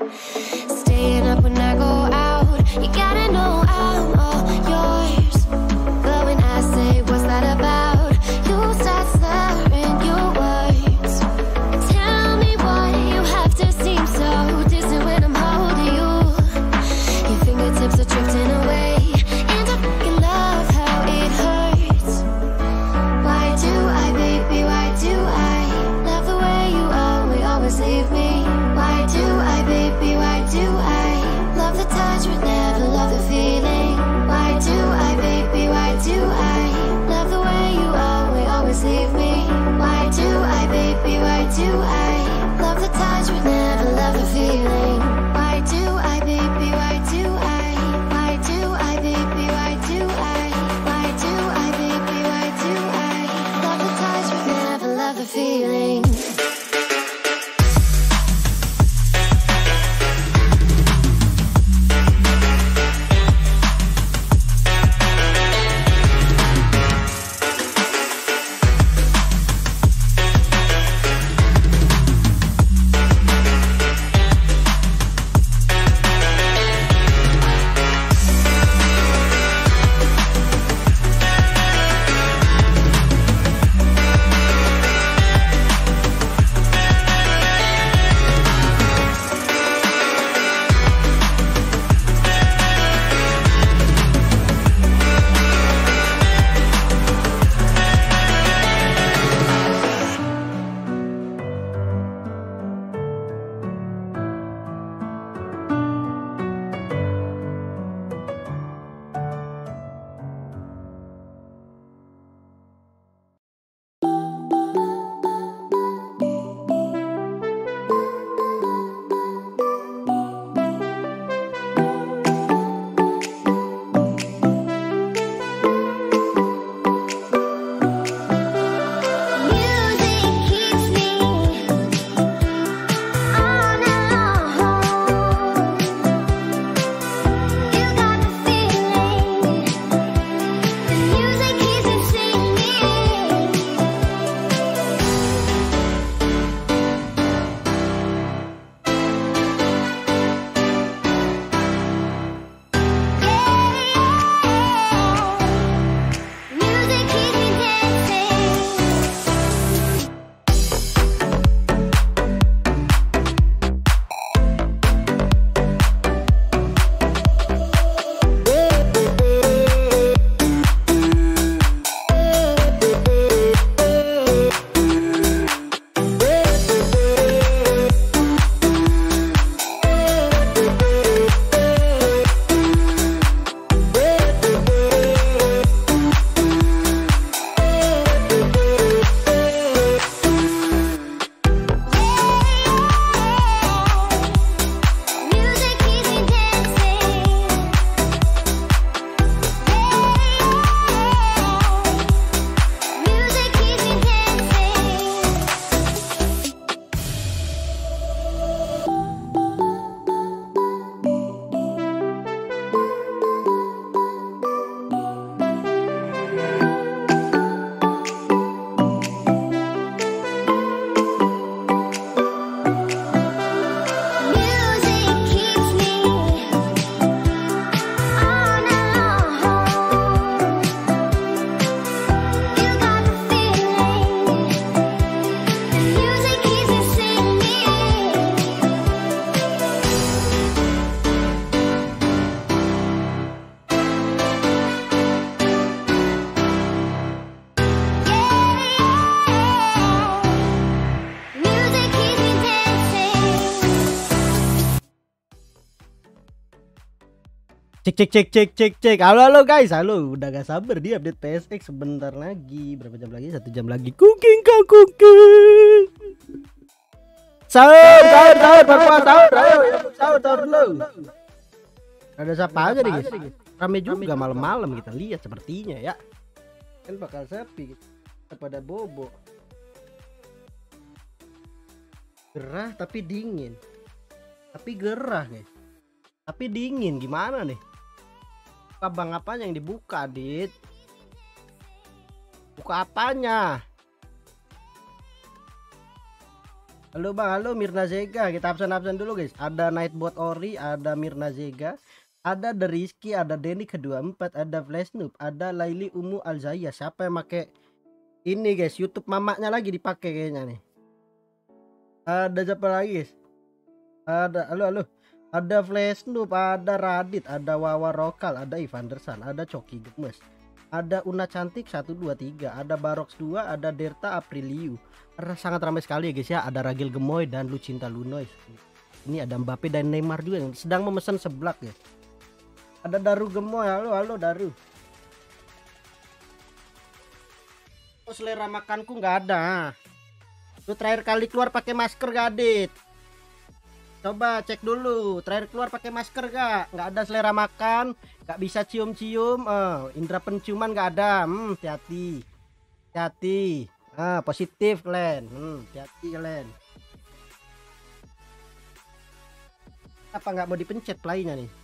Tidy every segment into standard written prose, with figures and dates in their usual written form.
Staying up when I go out. You gotta know I'm all yours. But when I say what's that about, you start slurring your words. Tell me why you have to seem so distant when I'm holding you. Your fingertips are drifting away, and I fucking love how it hurts. Why do I, baby, why do I love the way you always leave me? Why do I, baby, why do I love the touch but never love the feeling? Why do I, baby, why do I love the way you always leave me? Why do I, baby, why do I love the touch but never love the feeling? Why do I, baby, why do I? Why do I, baby, why do I? Why do I, baby, why do I love the touch but never love the feeling? Cek. Halo guys, halo. Udah gak sabar dia update PSX sebentar lagi. Berapa jam lagi? 1 jam lagi. Cooking. Sahur, sahur dulu. Ada siapa aja nih guys? Rame juga malam-malam kita lihat sepertinya ya. Kan bakal sepi pada bobo. Gerah tapi dingin. Tapi gerah guys. Tapi dingin gimana nih? Cabang apanya yang dibuka, Dit? Buka apanya? Halo Bang, halo Mirna Zega. Kita absen dulu guys. Ada Nightbot Ori, ada Mirna Zega, ada The Rizky, ada Denny ke-24, ada Flash Noob, ada Laili Umu Alzaya. Siapa yang pakai ini guys? YouTube mamaknya lagi dipakai kayaknya nih. Ada siapa lagi guys? Ada halo. Ada Flash Noob, ada Radit, ada Wawa Rokal, ada Ivandersan, ada Coki Gemes, ada Una Cantik 123, ada Barox 2, ada Derta Apriliu. Sangat ramai sekali ya guys ya. Ada Ragil Gemoy dan Lucinta Lunoy. Ini ada Mbappe dan Neymar juga yang sedang memesan seblak ya. Ada Daru Gemoy. Halo Daru. Oh, selera makanku nggak ada. Lu terakhir kali keluar pakai masker gak, Adit? Coba cek dulu. Terakhir keluar pakai masker gak? Nggak ada selera makan, nggak bisa cium-cium. Indra penciuman nggak ada. Hati-hati. Hati-hati. Positif kalian. Hati-hati kalian. Apa nggak mau dipencet playnya nih?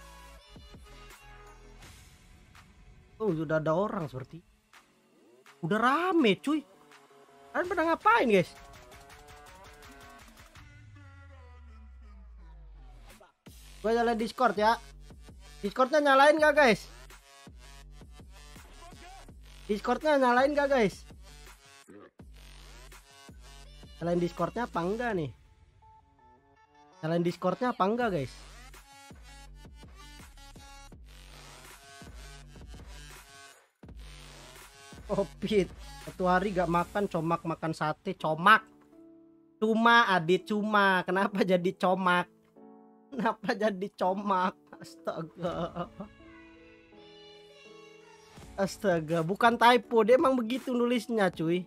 Oh, sudah ada orang seperti. Udah rame cuy. Kalian pada ngapain guys? Gue nyalain Discord ya. Discordnya nyalain gak guys? Discordnya nyalain gak guys? Nyalain Discordnya apa enggak nih? Nyalain Discordnya apa enggak guys? Opit, satu hari gak makan comak, makan sate comak. Cuma Adit cuma. Kenapa jadi comak? Kenapa jadi comak? Astaga. Astaga, bukan typo, dia emang begitu nulisnya cuy.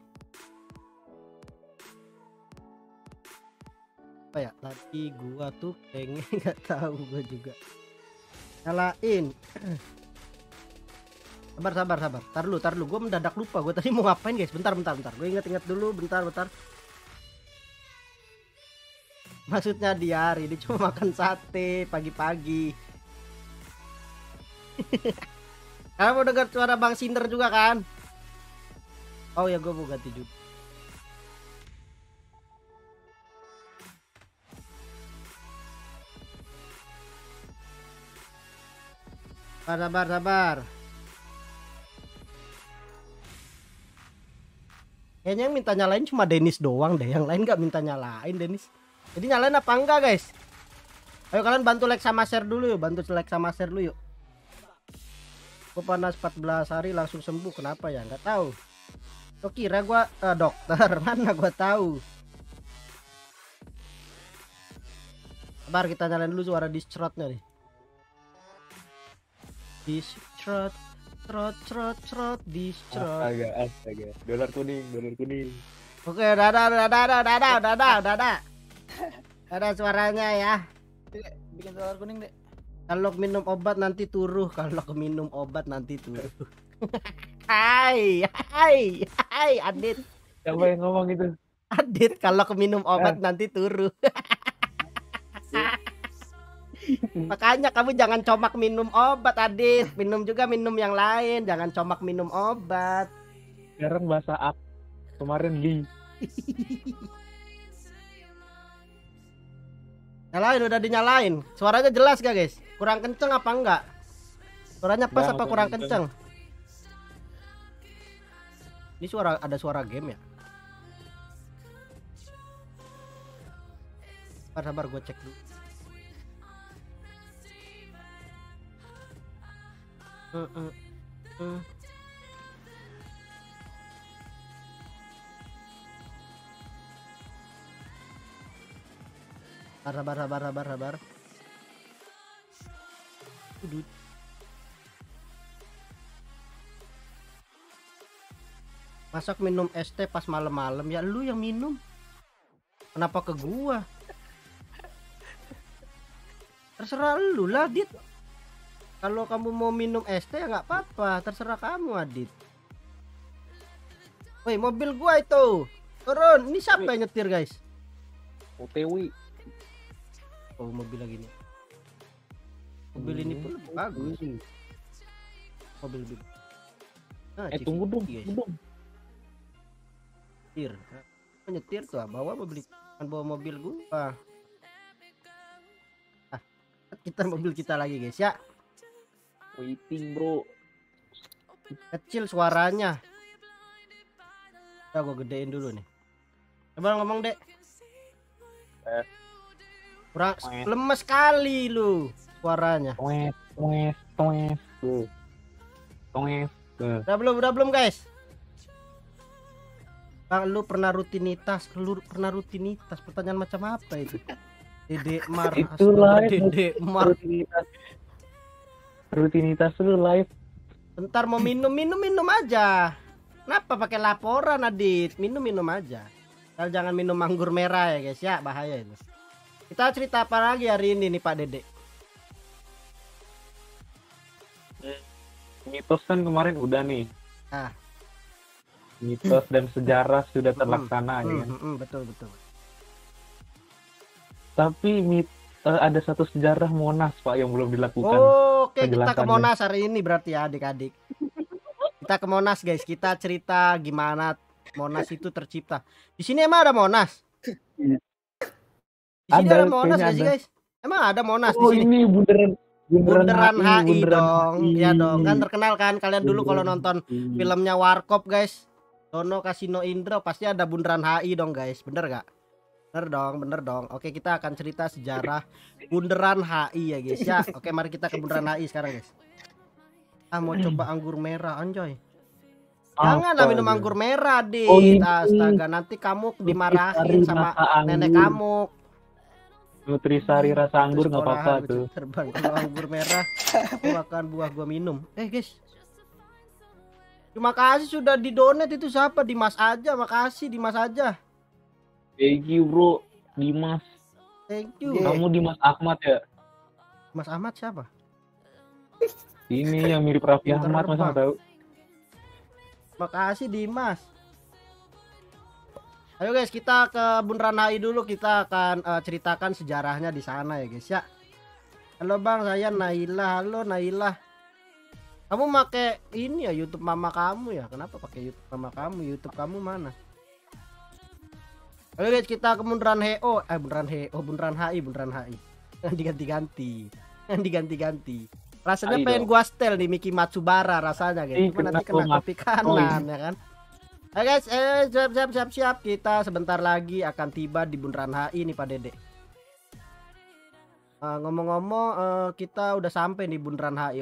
Apa ya? Tadi gua tuh pengen nggak tahu gua juga. Nyalain. Sabar. Tar dulu. Gua mendadak lupa. Gua tadi mau ngapain guys? Bentar. Gua inget dulu. Bentar. Maksudnya di hari dia cuma makan sate pagi-pagi. Kamu mau dengar suara Bang Sinder juga kan? Oh ya, gue mau ganti juga. Sabar. Kayaknya yang minta nyalain cuma Dennis doang deh. Yang lain nggak minta nyalain Dennis. Jadi nyalain apa enggak guys? Ayo kalian bantu like sama share dulu yuk. Gue panas 14 hari langsung sembuh. Kenapa ya? Nggak tahu. Kok kira gue dokter? Mana gue tahu. Sabar, kita nyalain dulu suara distrotnya nih. Distrot. Astaga. Dolar kuning. Oke, dadah. Ada suaranya ya. Bikin dolar kuning deh. Kalau minum obat nanti turuh. Hai Adit. Siapa yang ngomong itu? Adit, kalau minum obat nanti turuh. Makanya kamu jangan comak minum obat Adit. Minum yang lain. Jangan comak minum obat. Sekarang bahasa up. Kemarin di. Nyalain, udah dinyalain. Suaranya jelas gak guys? Kurang kenceng apa enggak? Suaranya pas apa kurang kenceng? Ini ada suara game ya? Sabar gue cek dulu. Sabar. Masak minum es teh pas malam-malam ya, lu yang minum. Kenapa ke gua? Terserah lu lah, Dit. Kalau kamu mau minum es teh ya nggak apa-apa, terserah kamu, Adit. Woi, mobil gua itu. Turun. Ini siapa yang nyetir, guys? OTW. Oh, mobil lagi nih. Mobil ini pun bagus. Mobil. Nah, Tunggu dong. Tir. Nyetir tuh, bawa mobil gua. Kita mobil kita lagi guys ya. Waiting bro. Kecil suaranya. Udah gua gedein dulu nih. Coba ngomong dek. Kurang lemes sekali lu suaranya. Udah belum guys. Bang, lu pernah rutinitas pertanyaan macam apa itu? Dedek Mar, Itu live. Dedek Mar. Rutinitas lu live. Bentar mau minum aja. Kenapa pakai laporan Adit? Minum aja. Jangan minum anggur merah ya guys ya, bahaya itu. Kita cerita apa lagi hari ini nih Pak Dedek? Mitos kan kemarin udah nih. Ah. Mitos dan sejarah sudah terlaksana ya kan. Betul. Tapi ada satu sejarah Monas Pak yang belum dilakukan. Oke, kita ke Monas hari ini berarti ya adik-adik. Kita ke Monas guys, kita cerita gimana Monas itu tercipta. Di sini emang ada Monas? Di sini ada Monas gak sih guys? Emang ada Monas di sini? Ini bundaran HI dong. HI. Ya dong, kan terkenal kan kalian dulu kalau nonton filmnya Warkop guys. Dono Kasino Indro pasti ada bundaran HI dong guys, bener gak? Bener dong. Oke, kita akan cerita sejarah bundaran HI ya guys ya. Oke, mari kita ke bundaran HI sekarang guys. Mau coba anggur merah anjoy. Janganlah minum anggur merah Dit. Astaga, nanti kamu dimarahin sama nenek kamu. Nutrisari rasa anggur nggak apa-apa tuh. Terbang kalau anggur merah aku makan buah gua minum. Guys, terima kasih sudah didonate itu siapa? Dimas aja, makasih Dimas aja. Thank you bro, Dimas. Thank you. Kamu Dimas Ahmad ya? Mas Ahmad siapa? Ini yang mirip Raffi Ahmad, masa nggak tahu? Makasih Dimas. Ayo guys, kita ke bundaran HI dulu, kita akan ceritakan sejarahnya di sana ya guys ya. Halo bang, saya Naila. Halo Naila. Kamu pakai ini ya YouTube mama kamu ya? Kenapa pakai YouTube mama kamu? YouTube kamu mana? Ayo guys, kita ke bundaran bundaran HI. Diganti-ganti. Rasanya pengen gua setel di Miki Matsubara rasanya guys. Cuma nanti kena kopi kanan ya kan. Ayo guys, siap. Kita sebentar lagi akan tiba di bundaran HI nih Pak Dede. Ngomong-ngomong, kita udah sampai di bundaran HI.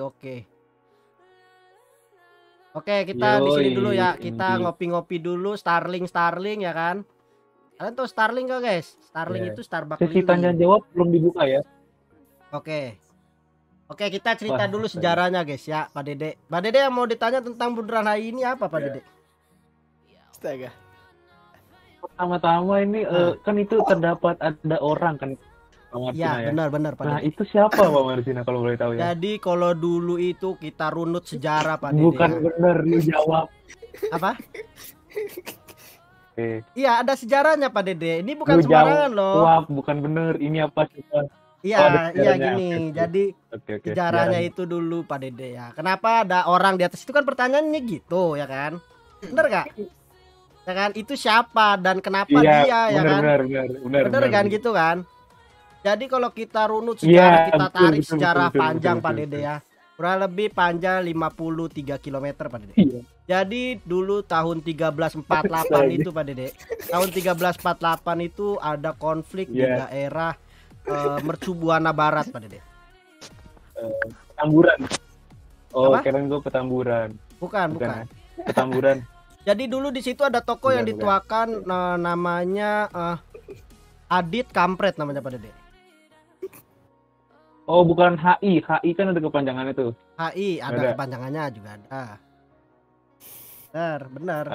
Oke, kita di sini dulu ya. Kita ngopi-ngopi dulu, Starling ya kan. Kalian tahu Starling gak guys? Starling itu Starbucks. Sesi tanya jawab belum dibuka ya. Oke, kita cerita dulu sejarahnya guys ya, Pak Dede. Pak Dede yang mau ditanya tentang bundaran HI ini apa Pak Dede? Astaga. Pertama-tama ini kan itu terdapat ada orang kan. Iya, benar Pak Nah, Dede. itu siapa Pak Martina kalau boleh tahu ya? Jadi kalau dulu itu kita runut sejarah Pak Dede. Bukan benar lu jawab. Apa? Oke. Iya, ada sejarahnya Pak Dede. Ini bukan sembarangan loh. Jawab, bukan bener. Ini apa coba? Iya, sejarahnya. gini. Oke. Jadi sejarahnya itu dulu Pak Dede ya. Kenapa ada orang di atas itu kan pertanyaannya gitu ya kan? Bener gak? Ya kan? Itu siapa dan kenapa dia ya kan? Bener kan gitu kan? Jadi kalau kita runut sejarah, kita tarik sejarah panjang Pak Dede ya. Kurang lebih panjang 53 km Pak Dede. Iya. Jadi dulu tahun 1348 itu Pak Dede. Tahun 1348 itu ada konflik di daerah Mercu Buana Barat Pak Dede. Petamburan. Oh, Apa? keren gue Petamburan. Bukan. Petamburan. Jadi dulu di situ ada toko yang dituakan namanya Adit Kampret namanya Pak Dede. Oh, bukan HI. HI kan ada kepanjangannya tuh. HI ada Ada. kepanjangannya juga ada. Benar.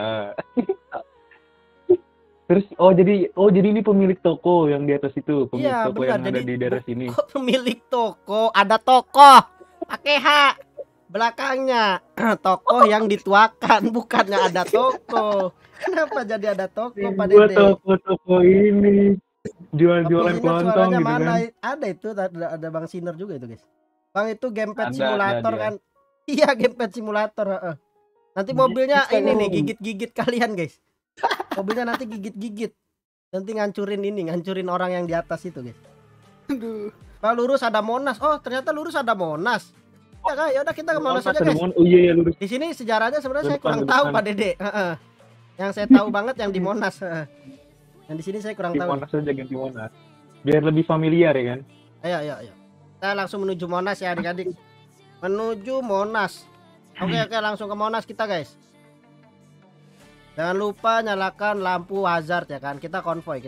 Terus jadi ini pemilik toko yang di atas itu, pemilik Iya, toko benar. yang ada di daerah sini. Kok pemilik toko? Ada toko pakai H belakangnya. Toko yang dituakan, bukannya ada toko. Kenapa jadi ada toko Pak Buat Dede? toko ini jual-jualan Toko kelontong suaranya gitu mana? kan. Ada itu, ada Bang Sinner juga itu guys. Bang itu gamepad Ada simulator dia. kan? Iya, gamepad simulator. Nanti mobilnya Bisa ini nih dong. gigit-gigit kalian guys. Mobilnya nanti gigit-gigit. Nanti ngancurin orang yang di atas itu, guys. Aduh. Kalau lurus ada Monas. Oh, ternyata lurus ada Monas. Ya kan, ya udah kita ke Monas aja, Ada guys. Oh iya lurus. Di sini sejarahnya sebenarnya saya Depan, kurang depan. tahu Pak Dede. Heeh. Yang saya tahu banget yang di Monas. Heeh. Yang di sini saya kurang Di tahu. Monas aja ganti Monas. Biar lebih familiar ya kan. Ayo. Kita langsung menuju Monas ya adik-adik. Menuju Monas. Oke, langsung ke Monas kita, guys. Jangan lupa nyalakan lampu hazard ya kan. Kita konvoy.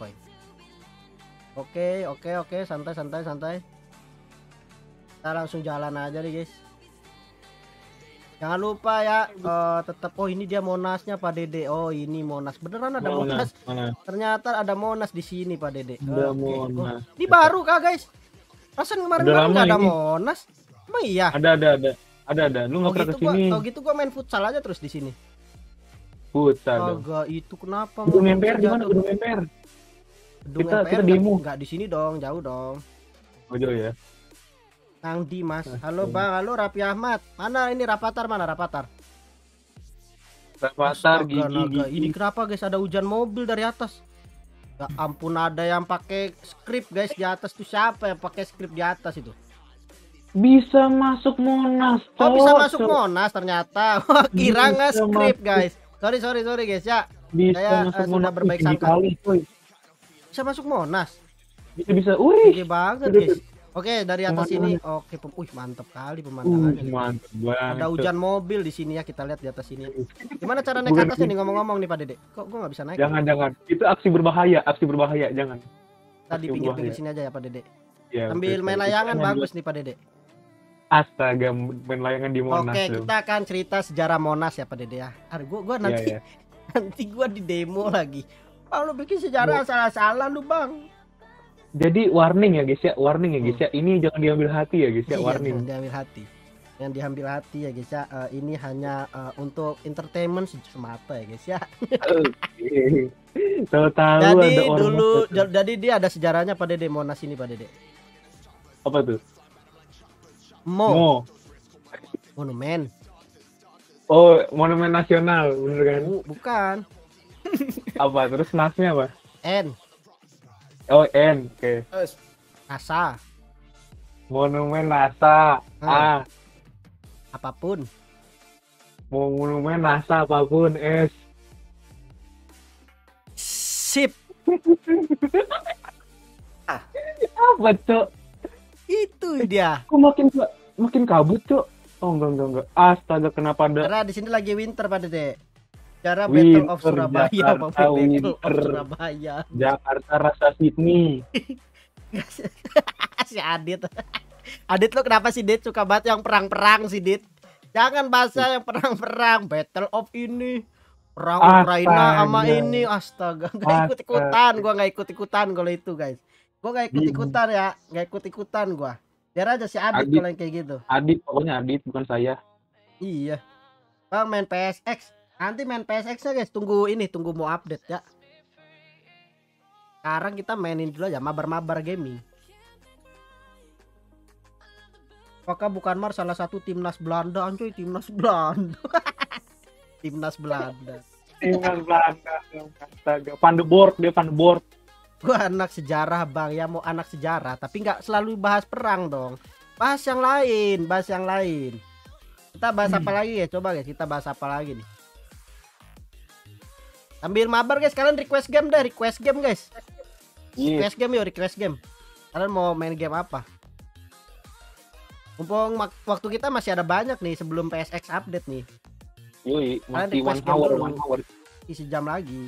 Oke, santai. Kita langsung jalan aja nih, guys. Jangan lupa ya, tetap. Oh, ini dia Monasnya Pak Dede. Oh, ini Monas. Beneran ada Monas. Mana? Ternyata ada Monas di sini Pak Dede. Ada Oke. Monas. Oh, ini baru kah, guys? Rasan kemarin Udah kan lama nggak ada ini. Monas. Emang iya. Ada. Lu nggak pernah kesini. Kalau gitu gua main futsal aja terus di sini. Futsal dong. Agak itu kenapa? Gedung mau MPR futsal gimana jatuh? gedung MPR? Gedung Kita MPR demo. nggak di sini dong, jauh dong. Oh jauh ya. Nang di Mas. Halo Bang, halo Raffi Ahmad. Mana ini Rapatar mana Rapatar? Rapatar Astaga, naga. Ini gigi. kenapa guys ada hujan mobil dari atas? Ya ampun, ada yang pakai skrip guys di atas tuh. Siapa yang pakai skrip di atas itu? Bisa masuk Monas. Oh, bisa Cok, masuk cok. Monas ternyata. Wah, kira nggak Bisa skrip masuk. guys. Sorry guys ya. Bisa Saya, masuk sudah Monas berbaik tinggi sangka. kali, coy. Bisa masuk Monas. Bisa. Wih. Gede banget guys. Oke, dari atas ini. Oke, mantap kali pemandangannya. Mantap banget. Ada hujan mobil di sini ya, kita lihat di atas sini. Gimana cara naik ke Bukan atas ini ngomong-ngomong nih Pak Dede? Kok gua nggak bisa naik? Jangan. Itu aksi berbahaya, jangan. Tadi aksi pinggir-pinggir berbahaya. sini aja ya Pak Dede. Ya, Sambil oke, main oke. layangan Kita bagus nih Pak Dede. Astaga, main layangan di Monas. Oke, tuh. kita akan cerita sejarah Monas ya Pak Dede ya. Aduh, gua nanti Iya. nanti gua di demo lagi. Ah, lu bikin sejarah salah-salah lu, Bang. Jadi warning ya guys ya, ya. Ini jangan diambil hati ya guys ya, Iya, warning. jangan diambil hati. Yang diambil hati ya guys ya. Ini hanya untuk entertainment semata ya guys ya. Tahu-tahu Jadi ada orang dulu Monas. jadi dia ada sejarahnya Pak Dede Monas ini Pak Dede. Apa tuh? Mo, monumen. Oh, monumen nasional, bener kan? Bukan. Apa? Terus nasnya apa? N, Oh, N. Oke. Terus. NASA, Monumen NASA. A. apapun. Monumen NASA apapun. S. Sip. Apa, Cok? Itu dia. Kok makin kabut, Cok? Oh, enggak. Astaga, kenapa ada Karena di sini lagi winter Pak Dede. Cara Winter, Battle of Surabaya, Jakarta, Battle of winter. Surabaya. Jakarta rasa Sydney? Si Adit. Adit lo kenapa sih Dit suka banget yang perang-perang sih Dit? Jangan bahasa yang perang-perang, Battle of ini. Perang Ukraina sama ini, astaga, nggak ikut-ikutan, gua nggak ikut-ikutan kalau itu guys. Gua nggak ikut-ikutan ya, nggak ikut-ikutan gua. Biar aja si Adit kalau yang kayak gitu. Adit, pokoknya Adit, bukan saya. Iya. Bang main PSX. Nanti main PSX ya guys, tunggu mau update ya. Sekarang kita mainin dulu aja mabar-mabar gaming. Apakah bukan Mar salah satu timnas Belanda ancoy, timnas Belanda. Timnas Belanda. Timnas Belanda, astaga. Pandeboard, dia pandeboard. Gua anak sejarah bang, ya mau anak sejarah tapi nggak selalu bahas perang dong. Bahas yang lain, Kita bahas apa lagi ya? Coba guys, kita bahas apa lagi nih? Sambil mabar guys, kalian request game guys. Iya. Request game. Kalian mau main game apa? Mumpung waktu kita masih ada banyak nih sebelum PSX update nih. Yoi, masih request 1 hour, game dulu. 1 hour. Isi jam lagi.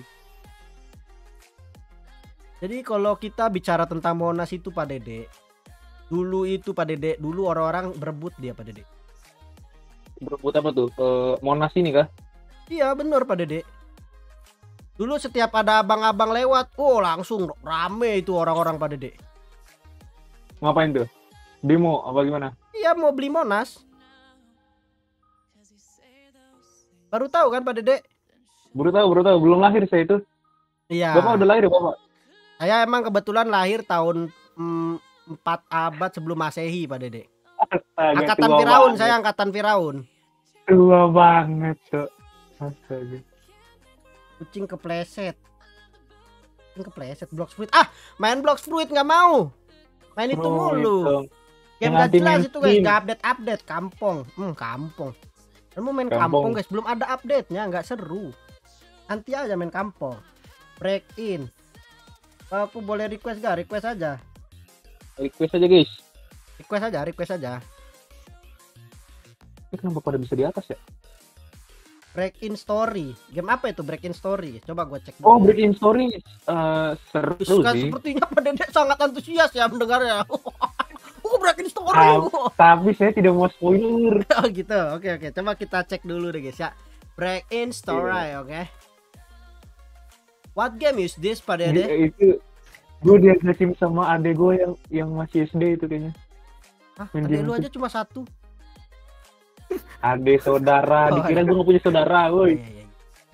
Jadi kalau kita bicara tentang Monas itu Pak Dede, dulu orang-orang berebut dia Pak Dede. Berebut apa tuh? Monas ini kah? Iya bener Pak Dede. Dulu setiap ada abang-abang lewat, langsung rame itu orang-orang Pak Dede. Ngapain tuh? Demo apa gimana? Iya mau beli Monas. Baru tahu kan Pak Dede? Baru tahu, belum lahir saya itu. Iya. Bapak udah lahir ya, Bapak? Saya emang kebetulan lahir tahun 4 abad sebelum Masehi Pak Dede. Astaga, Angkatan tua Firaun, banget. saya angkatan Firaun. Tua banget tuh. Astaga. Kucing kepleset. Kucing kepleset Blox Fruit. Ah, main Blox Fruit nggak mau. Main itu mulu. Game Yang gak jelas itu guys, anti-mainstream. gak update kampung. Kampung. Kamu main Kampung. kampung guys, belum ada update-nya, nggak seru. Nanti aja main kampung. Break in. Aku boleh request gak? Request aja. Request aja guys. Request aja. Ini kenapa pada bisa di atas ya? Break in story. Game apa itu break in story? Coba gue cek dulu. Oh, Break in Story seru Kan sih. sepertinya Pak Dedek sangat antusias ya mendengarnya. Break in story. Tapi saya tidak mau spoiler. Oh gitu. Oke. Coba kita cek dulu deh guys ya. Break in story, oke. What game is this Pak Dede? Itu gue diajakin sama adek gue yang masih SD itu kayaknya. Hah, main adek game lu itu. aja cuma satu. Adek saudara, Oh, dikira ada. gue gak punya saudara, Oh, woi. iya.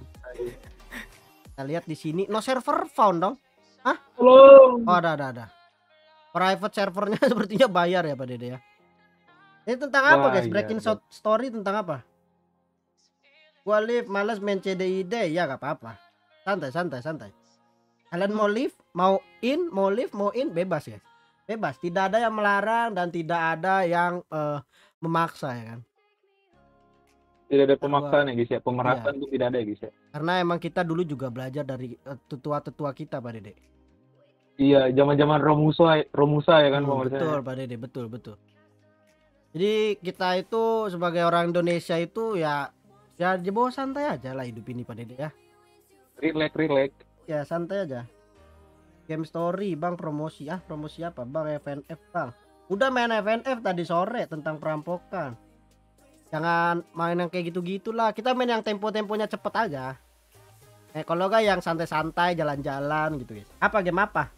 Kita lihat di sini no server found dong. Tolong. Oh, ada. Private servernya sepertinya bayar ya Pak Dede ya. Ini tentang apa guys? Bayar, Break in dong. story tentang apa? Gua live males main CDID ya gak apa-apa. Santai. Kalian mau live, mau in, bebas ya. Bebas, tidak ada yang melarang dan tidak ada yang memaksa ya kan. Tidak ada pemaksaan ya guys ya, pemerasan Iya. tuh tidak ada ya guys ya. Karena emang kita dulu juga belajar dari tetua-tetua kita Pak Dede. Iya, zaman-zaman Romusa ya kan Bang Betul Pak Dede, betul. Jadi kita itu sebagai orang Indonesia itu ya di bawah santai aja lah hidup ini Pak Dede ya. Relax. Ya santai aja. Game story Bang, promosi apa Bang? FNF Bang. Udah main FNF tadi sore tentang perampokan. Jangan main yang kayak gitu-gitulah. Kita main yang tempo-temponya cepet aja. Kalau gak yang santai-santai jalan-jalan gitu guys. Apa game apa?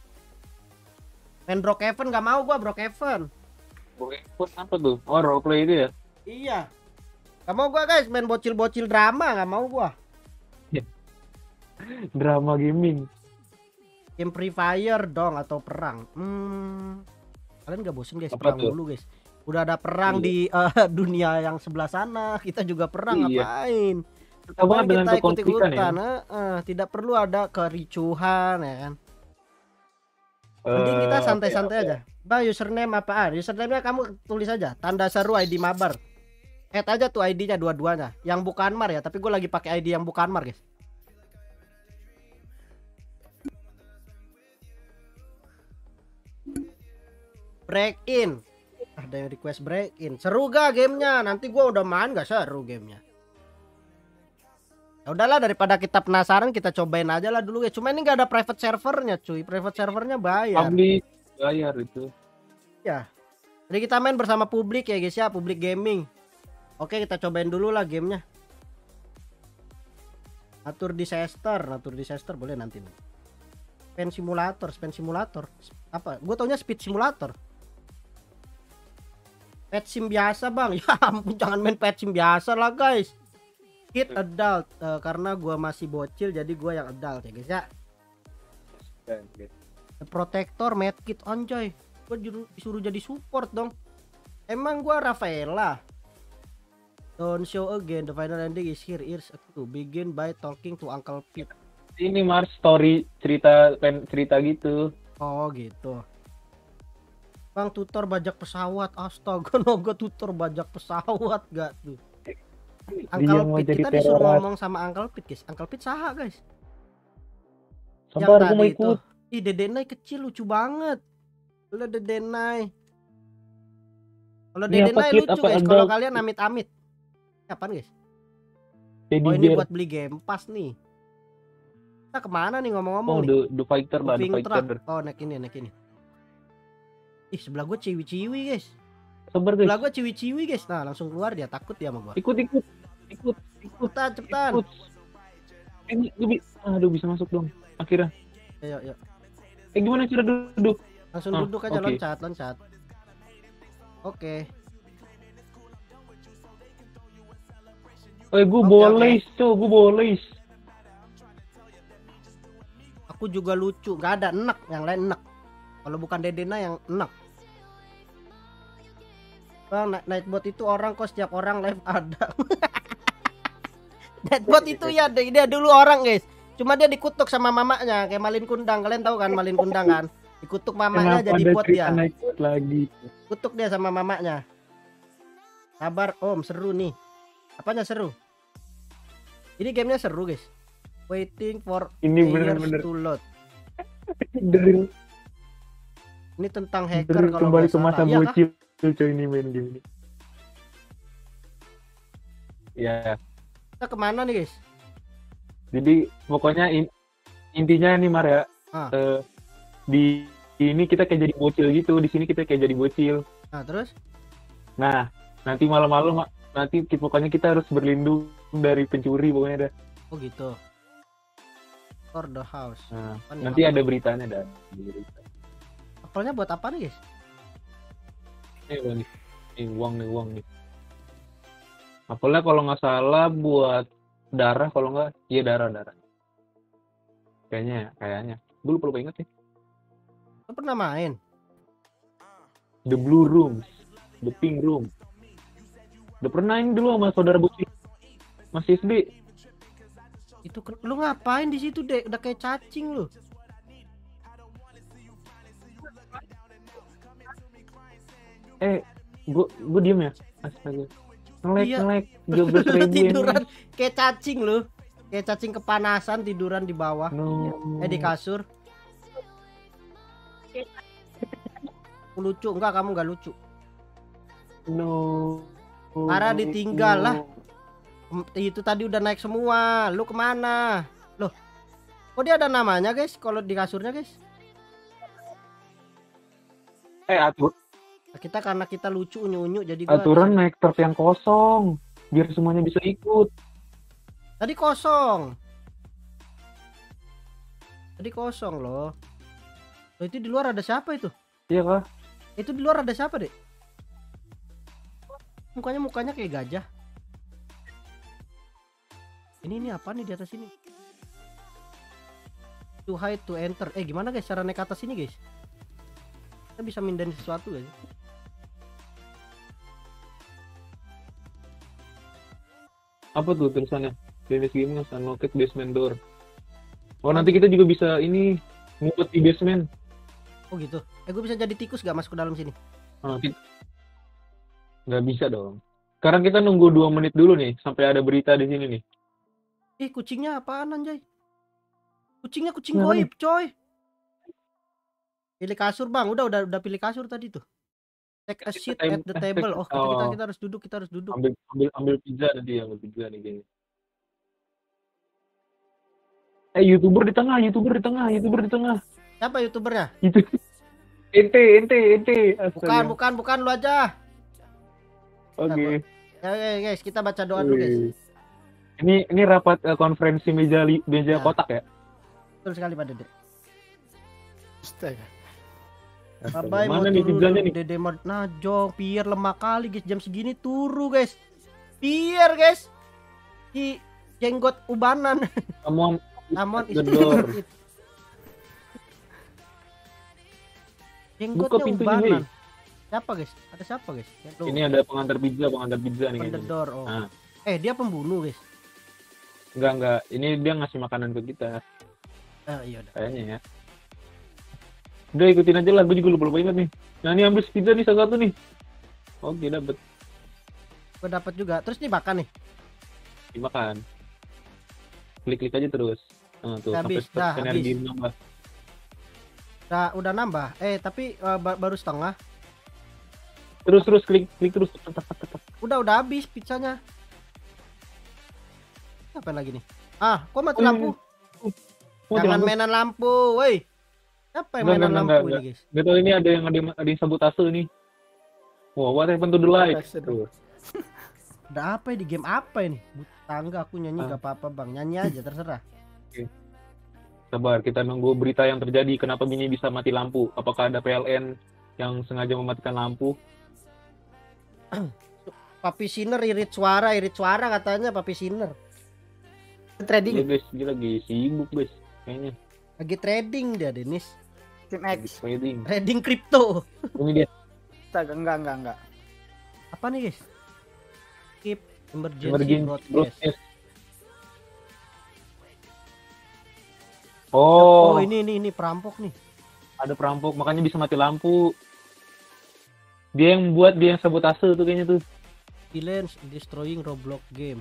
Main Brookhaven gak mau gua Brookhaven. Pun apa tuh? Oh, roleplay itu ya? Iya. Gak mau gua guys main bocil-bocil drama, gak mau gua. Drama gaming. Game Free Fire dong atau perang. Kalian gak bosen guys Apa perang tuh? dulu guys. Udah ada perang Iya. di dunia yang sebelah sana. Kita juga perang Iya. ngapain? Kita banget dengan Kita kekonflikan ya. ikut-ikutan. Tidak perlu ada kericuhan ya kan. Mending kita santai-santai aja. Bang, username apaan? Username-nya kamu tulis aja tanda seru ID mabar. Add aja tuh ID-nya dua-duanya. Yang bukan mar ya, tapi gue lagi pakai ID yang bukan mar guys. Break in. Ada yang request break in. Seru gak gamenya? Nanti gue udah main gak seru gamenya. Ya udahlah, daripada kita penasaran kita cobain aja lah dulu ya. Cuma ini nggak ada private servernya cuy. Private servernya bayar. Public bayar itu. Ya. Jadi kita main bersama publik ya guys ya, publik gaming. Oke, kita cobain dulu lah gamenya. Natur disaster boleh nanti. Spin simulator. Apa? Gue taunya speed simulator. Pet sim biasa bang. Ya ampun, jangan main pet sim biasa lah guys. Kid adult, karena gua masih bocil jadi gua yang adult ya guys ya. Protector medkit anjay. Gua disuruh jadi support dong. Emang gua Rafaela. Don't show again, the final ending is here. Here's a clue. Begin by talking to Uncle Pete. Ini Mars story cerita gitu. Oh gitu. Bang, tutor bajak pesawat. Astaga, nogo tutor bajak pesawat gak tuh. Uncle mau Pete, jadi kita disuruh teroris. ngomong sama Uncle Pete guys. Uncle Pete saha guys. Sabar, gue mau tadi ikut. Ih, Dedenai kecil lucu banget. Lo Dedenai. Kalau Ini apa, Dedenai kid? lucu Apa guys. Kalau adult? kalian amit-amit. Apaan guys? Teddy Oh, ini bear. buat beli game pass nih. Kita kemana nih Oh, ngomong-ngomong nih? the fighter lah, the Moving fighter. truck. Oh, naik ini. Ih, sebelah gue ciwi-ciwi guys. Sabar guys. Sebelah gue ciwi-ciwi guys. Nah, langsung keluar dia, takut dia sama gue. Ikut. Cepetan. Ini aduh, bisa masuk dong. Akhirnya. Ayo. Gimana cara duduk? Langsung Ah, duduk aja, oke. loncat. Oke. Gue Oke, boleh, gue boleh. Aku juga lucu, nggak ada enek, yang lain enek. Kalau bukan Dedena yang enek. Bang, Nightbot itu orang kok, setiap orang live ada. Nightbot itu ya dia dulu orang guys. Cuma dia dikutuk sama mamanya kayak Malin Kundang. Kalian tahu kan Malin Kundang kan? Dikutuk mamanya Kenapa jadi ada bot cerita dia. Nightbot lagi? Kutuk dia sama mamanya. Sabar Om, seru nih. Apanya seru? Ini gamenya seru guys. Waiting for Ini players bener-bener to load. dari Ini tentang hacker kalau kembali nggak ke masa salah. Iya kah? bocil coy ini main game ini. Ya, Kita kemana nih guys? jadi pokoknya intinya nih Mar ya. Ah. Di ini kita kayak jadi bocil gitu, di sini kita kayak jadi bocil. Nah terus? Nah, nanti malam-malam nanti pokoknya kita harus berlindung dari pencuri pokoknya dah. Oh gitu. For the house. Nah, Apaan nih, nanti apel? ada beritanya dah. Apelnya buat apa nih guys? Nih uang nih. Apalnya kalau nggak salah buat darah, kalau nggak, iya darah. Kayaknya. Gue lupa inget nih. Lo pernah main? The Blue Room, The Pink Room. Udah pernah ini dulu sama saudara Bukti. Masih SD. Itu lu ngapain di situ deh? Udah kayak cacing lu. Gue diem ya. Astaga. Iya. Ngelek. Lu 12.000 tiduran kayak cacing lu. Kayak cacing kepanasan tiduran di bawah. No. Di kasur. Lucu enggak, kamu enggak lucu. No. Parah ditinggal lah. Itu tadi udah naik semua. Lu kemana? Loh. Kok dia ada namanya guys? Kalau di kasurnya guys. Kita karena kita lucu unyu-unyu jadi gua Aturan naik truk yang kosong biar semuanya bisa ikut. Tadi kosong loh. Loh, itu di luar ada siapa itu? Iya kah? Itu di luar ada siapa deh? Mukanya kayak gajah. Ini apa nih di atas ini? To hide to enter. Gimana guys cara naik ke atas ini guys? Kita bisa mindahin sesuatu guys. Apa tuh tulisannya? Dennis Games unlocked basement door. Oh nanti kita juga bisa ini ngumpet di basement. Oh gitu. Gue bisa jadi tikus gak masuk ke dalam sini? Nggak bisa dong. Sekarang kita nunggu 2 menit dulu nih sampai ada berita di sini nih. Kucingnya apaan anjay? Kucingnya kucing Kenapa goib coy. Pilih kasur bang. Udah pilih kasur tadi tuh. Take a seat at the table. Oh kita harus duduk. Ambil pizza nanti, ambil pizza nih kayaknya. YouTuber di tengah. Siapa youtubernya? Itu. Ente. Bukan lu aja. Oke. Ya guys, kita baca doa dulu guys. Ini rapat konferensi meja Ya. kotak ya. Betul sekali Pak Dede. Astaga. Bye mau Mana nih turu pizzanya dulu, nih? Dede mau najong. Pier lemah kali guys, jam segini turu guys. Pier guys. Di jenggot ubanan. Amon is gedor. Jenggotnya pintunya, ubanan. Siapa guys? Ada siapa guys? Ini ada pengantar pizza nih Open the kayaknya. door. Oh. Nah. Dia pembunuh guys. Enggak. Ini dia ngasih makanan ke kita. Iya udah. Kayaknya ya. Udah ikutin aja lah, gue juga lupa ingat nih. Nah ini ambil pizza nih satu nih. Oke dapet. Gue dapat juga. Terus nih makan nih. Dimakan. Klik aja terus. Nah, tuh Habis, sampai energi nambah. Udah nambah. Tapi baru setengah. Terus klik terus. Tetap. Udah habis pizzanya. Apa lagi nih? Kok mati lampu? Jangan mainan lampu, woi. Apa yang mainan lampu ini, guys? Gak tau ini ada yang sabotase nih. Wow, what happened to the light? Ada apa di game apa ini? Tangga aku nyanyi gak apa-apa bang, nyanyi aja terserah. Sabar, kita nunggu berita yang terjadi. Kenapa Bini bisa mati lampu? Apakah ada PLN yang sengaja mematikan lampu? Papi Sinner irit suara katanya Papi Sinner. Trading. Iya guys, dia lagi sibuk guys, kayaknya. Lagi trading dia Dennis. Team X. Trading kripto. Ini dia. Enggak. Apa nih guys? Keep emergency Emergency broadcast. Oh, Oh, ini perampok nih. ada perampok, makanya bisa mati lampu. Dia yang sabotase tuh kayaknya tuh. Villains destroying Roblox games.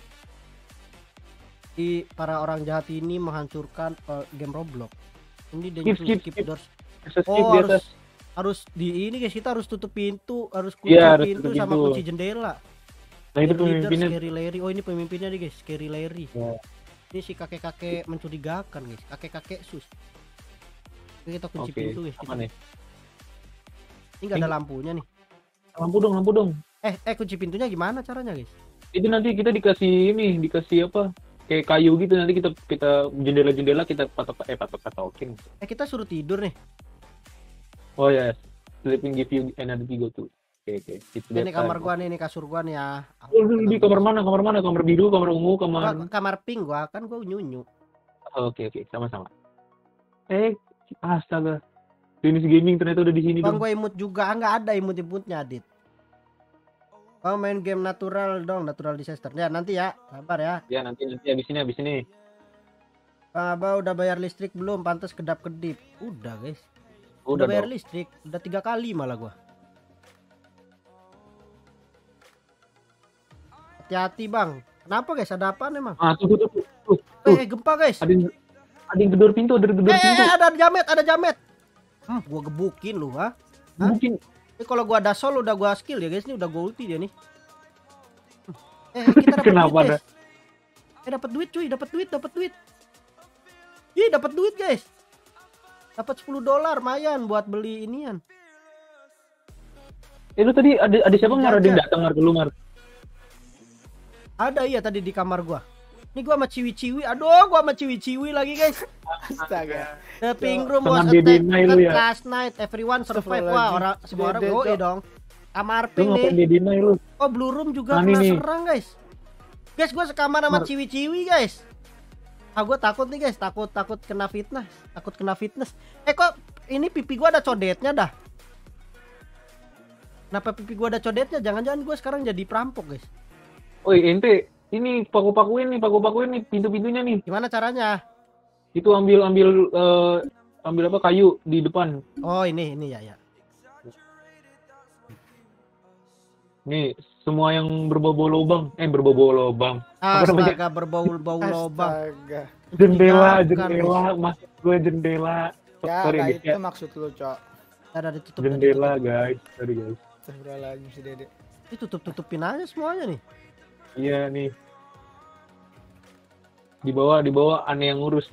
Para orang jahat ini menghancurkan game Roblox. Ini Skip. doors. Bisa skip Oh, di atas. harus di ini guys, kita harus tutup pintu, harus kunci Iya, harus pintu tutup sama pintu. kunci jendela. Nah itu Game leader, pemimpinnya. Scary Larry. Oh, ini pemimpinnya nih guys, Scary Larry. Ya. Ini si kakek-kakek mencurigakan guys, kakek-kakek sus. Oke, kita kunci Oke, pintu guys. apa nih? Ini nggak ada lampunya nih. Lampu dong. Kunci pintunya gimana caranya guys? Itu nanti kita dikasih apa? Kayak kayu gitu, nanti kita jendela-jendela kita patokin. Kita suruh tidur nih. Oh ya, sleeping give you energy go to. Oke. Itu Ini kamar gua nih, ini kasur gua nih ya. Di kamar mana? Kamar biru, kamar ungu, Kamar pink gua, kan gua nyunyu. Oke, sama-sama. Astaga. Dennis Gaming ternyata udah di sini Bang, dong. gua imut juga, nggak ada imut-imutnya, Adit. Oh, main game natural dong, natural disaster. Ya, nanti ya, sabar ya. Ya, nanti habis ini. Bang Aba udah bayar listrik belum? Pantas kedap-kedip. Udah, guys. Udah Bayar dong. listrik, udah 3 kali malah gua. Hati-hati, Bang. Kenapa, guys? Ada apaan emang? Tuh. Gempa, guys. Ada yang gedor pintu, pintu. Ada jamet. Gua gebukin lu, ha? Mungkin Ini kalau gua ada sol udah gua skill ya, guys. Ini udah gua ulti dia nih. Kita dapat Kenapa duit, guys. Dapat duit, cuy, dapat duit. Ih, dapat duit, guys. Dapat $10 lumayan buat beli inian. lu tadi ada siapa Jajan. Mar? Ada yang datang Mar ke lu, Mar? Ada iya tadi di kamar gua. Ini gua sama ciwi-ciwi. Aduh, gua sama ciwi-ciwi lagi, guys. Astaga. The pink room Sama was Dede attacked Nai lu ya? last night. Everyone survive. Wah, semua orang Dede, yoi Cok. dong. Kamar Lu pink ngapain nih. di dinai lu? Oh, blue room juga Nah, kena nih. serang, guys. Guys, gua sekamar sama Mar. ciwi-ciwi, guys. Gua takut nih, guys. Takut kena fitnah. Takut kena fitness. Kok ini pipi gua ada codetnya dah. Kenapa pipi gua ada codetnya? Jangan-jangan gua sekarang jadi perampok, guys. Oi, ente ini paku-pakuin nih pintu-pintunya nih. Gimana caranya? Itu ambil apa kayu di depan. Oh, ini ya. Nih, semua yang berbau-bau lubang. Apa namanya? Astaga, berbau-bau lobang. Astaga. Jendela, Mencurigakan, maksud gue jendela. Sorry Gak guys, itu ya. maksud lu, Cok. Ada ditutup. Jendela guys, sorry guys. Astagfirullahaladzim si Dede. Ini tutupin aja semuanya nih. Iya nih. Di bawah aneh yang ngurus.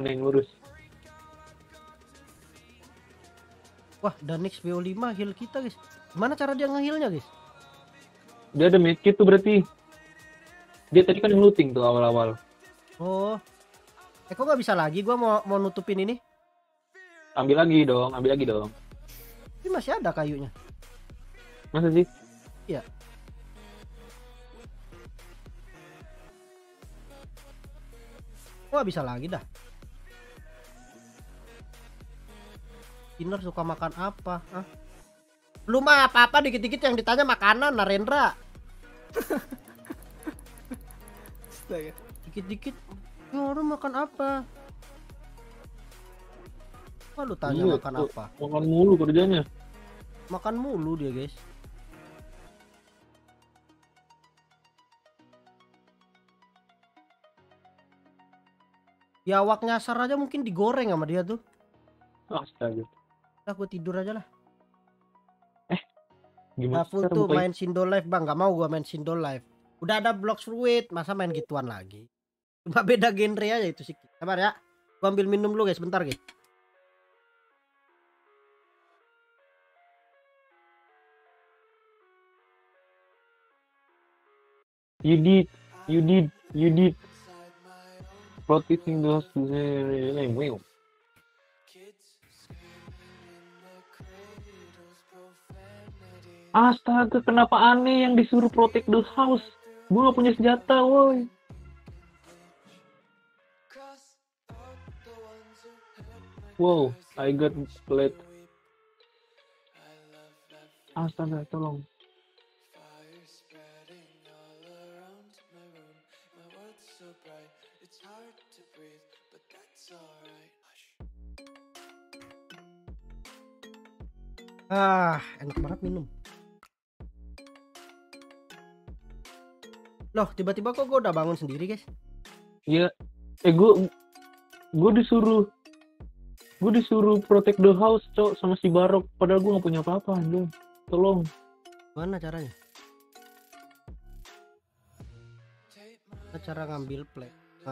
Wah, Danix BO5 heal kita, guys. Gimana cara dia nge-healnya, guys? Dia ada medkit tuh berarti. Dia tadi kan yang looting tuh awal-awal. Oh. Kok nggak bisa lagi? Gua mau nutupin ini. Ambil lagi dong. Ini masih ada kayunya. Masa sih? Iya. Wah, bisa lagi dah. Dinner suka makan apa? Hah? Lu mah apa-apa dikit-dikit yang ditanya makanan, Narendra. Astaga. Dikit-dikit, ya orang makan apa? Wah, lu tanya Iya, makan tuh. apa? Makan mulu kerjanya. Makan mulu dia, guys. Ya awak nyasar aja mungkin digoreng sama dia tuh. Astaga. Lah, gue tidur aja lah. Gimana Full cara tuh bukain? main Shindo Live, Bang. Gak mau gua main Shindo Live. Udah ada Blocks Fruit, masa main gituan lagi? Cuma beda genre aja itu sih. Sabar ya. Gua ambil minum dulu, guys, bentar, guys. You did. Protecting those wow. Astaga, kenapa aneh yang disuruh protect the house? Gue gak punya senjata, woi. Wow, I got plate. Astaga, tolong. It's hard to breathe, but that's alright. Enak banget minum. Loh, tiba-tiba kok gue udah bangun sendiri, guys? Iya. Gue disuruh protect the house, cok, sama si Barok. Padahal gue gak punya apa-apa, anjing. Tolong. Mana caranya? Cara ngambil play,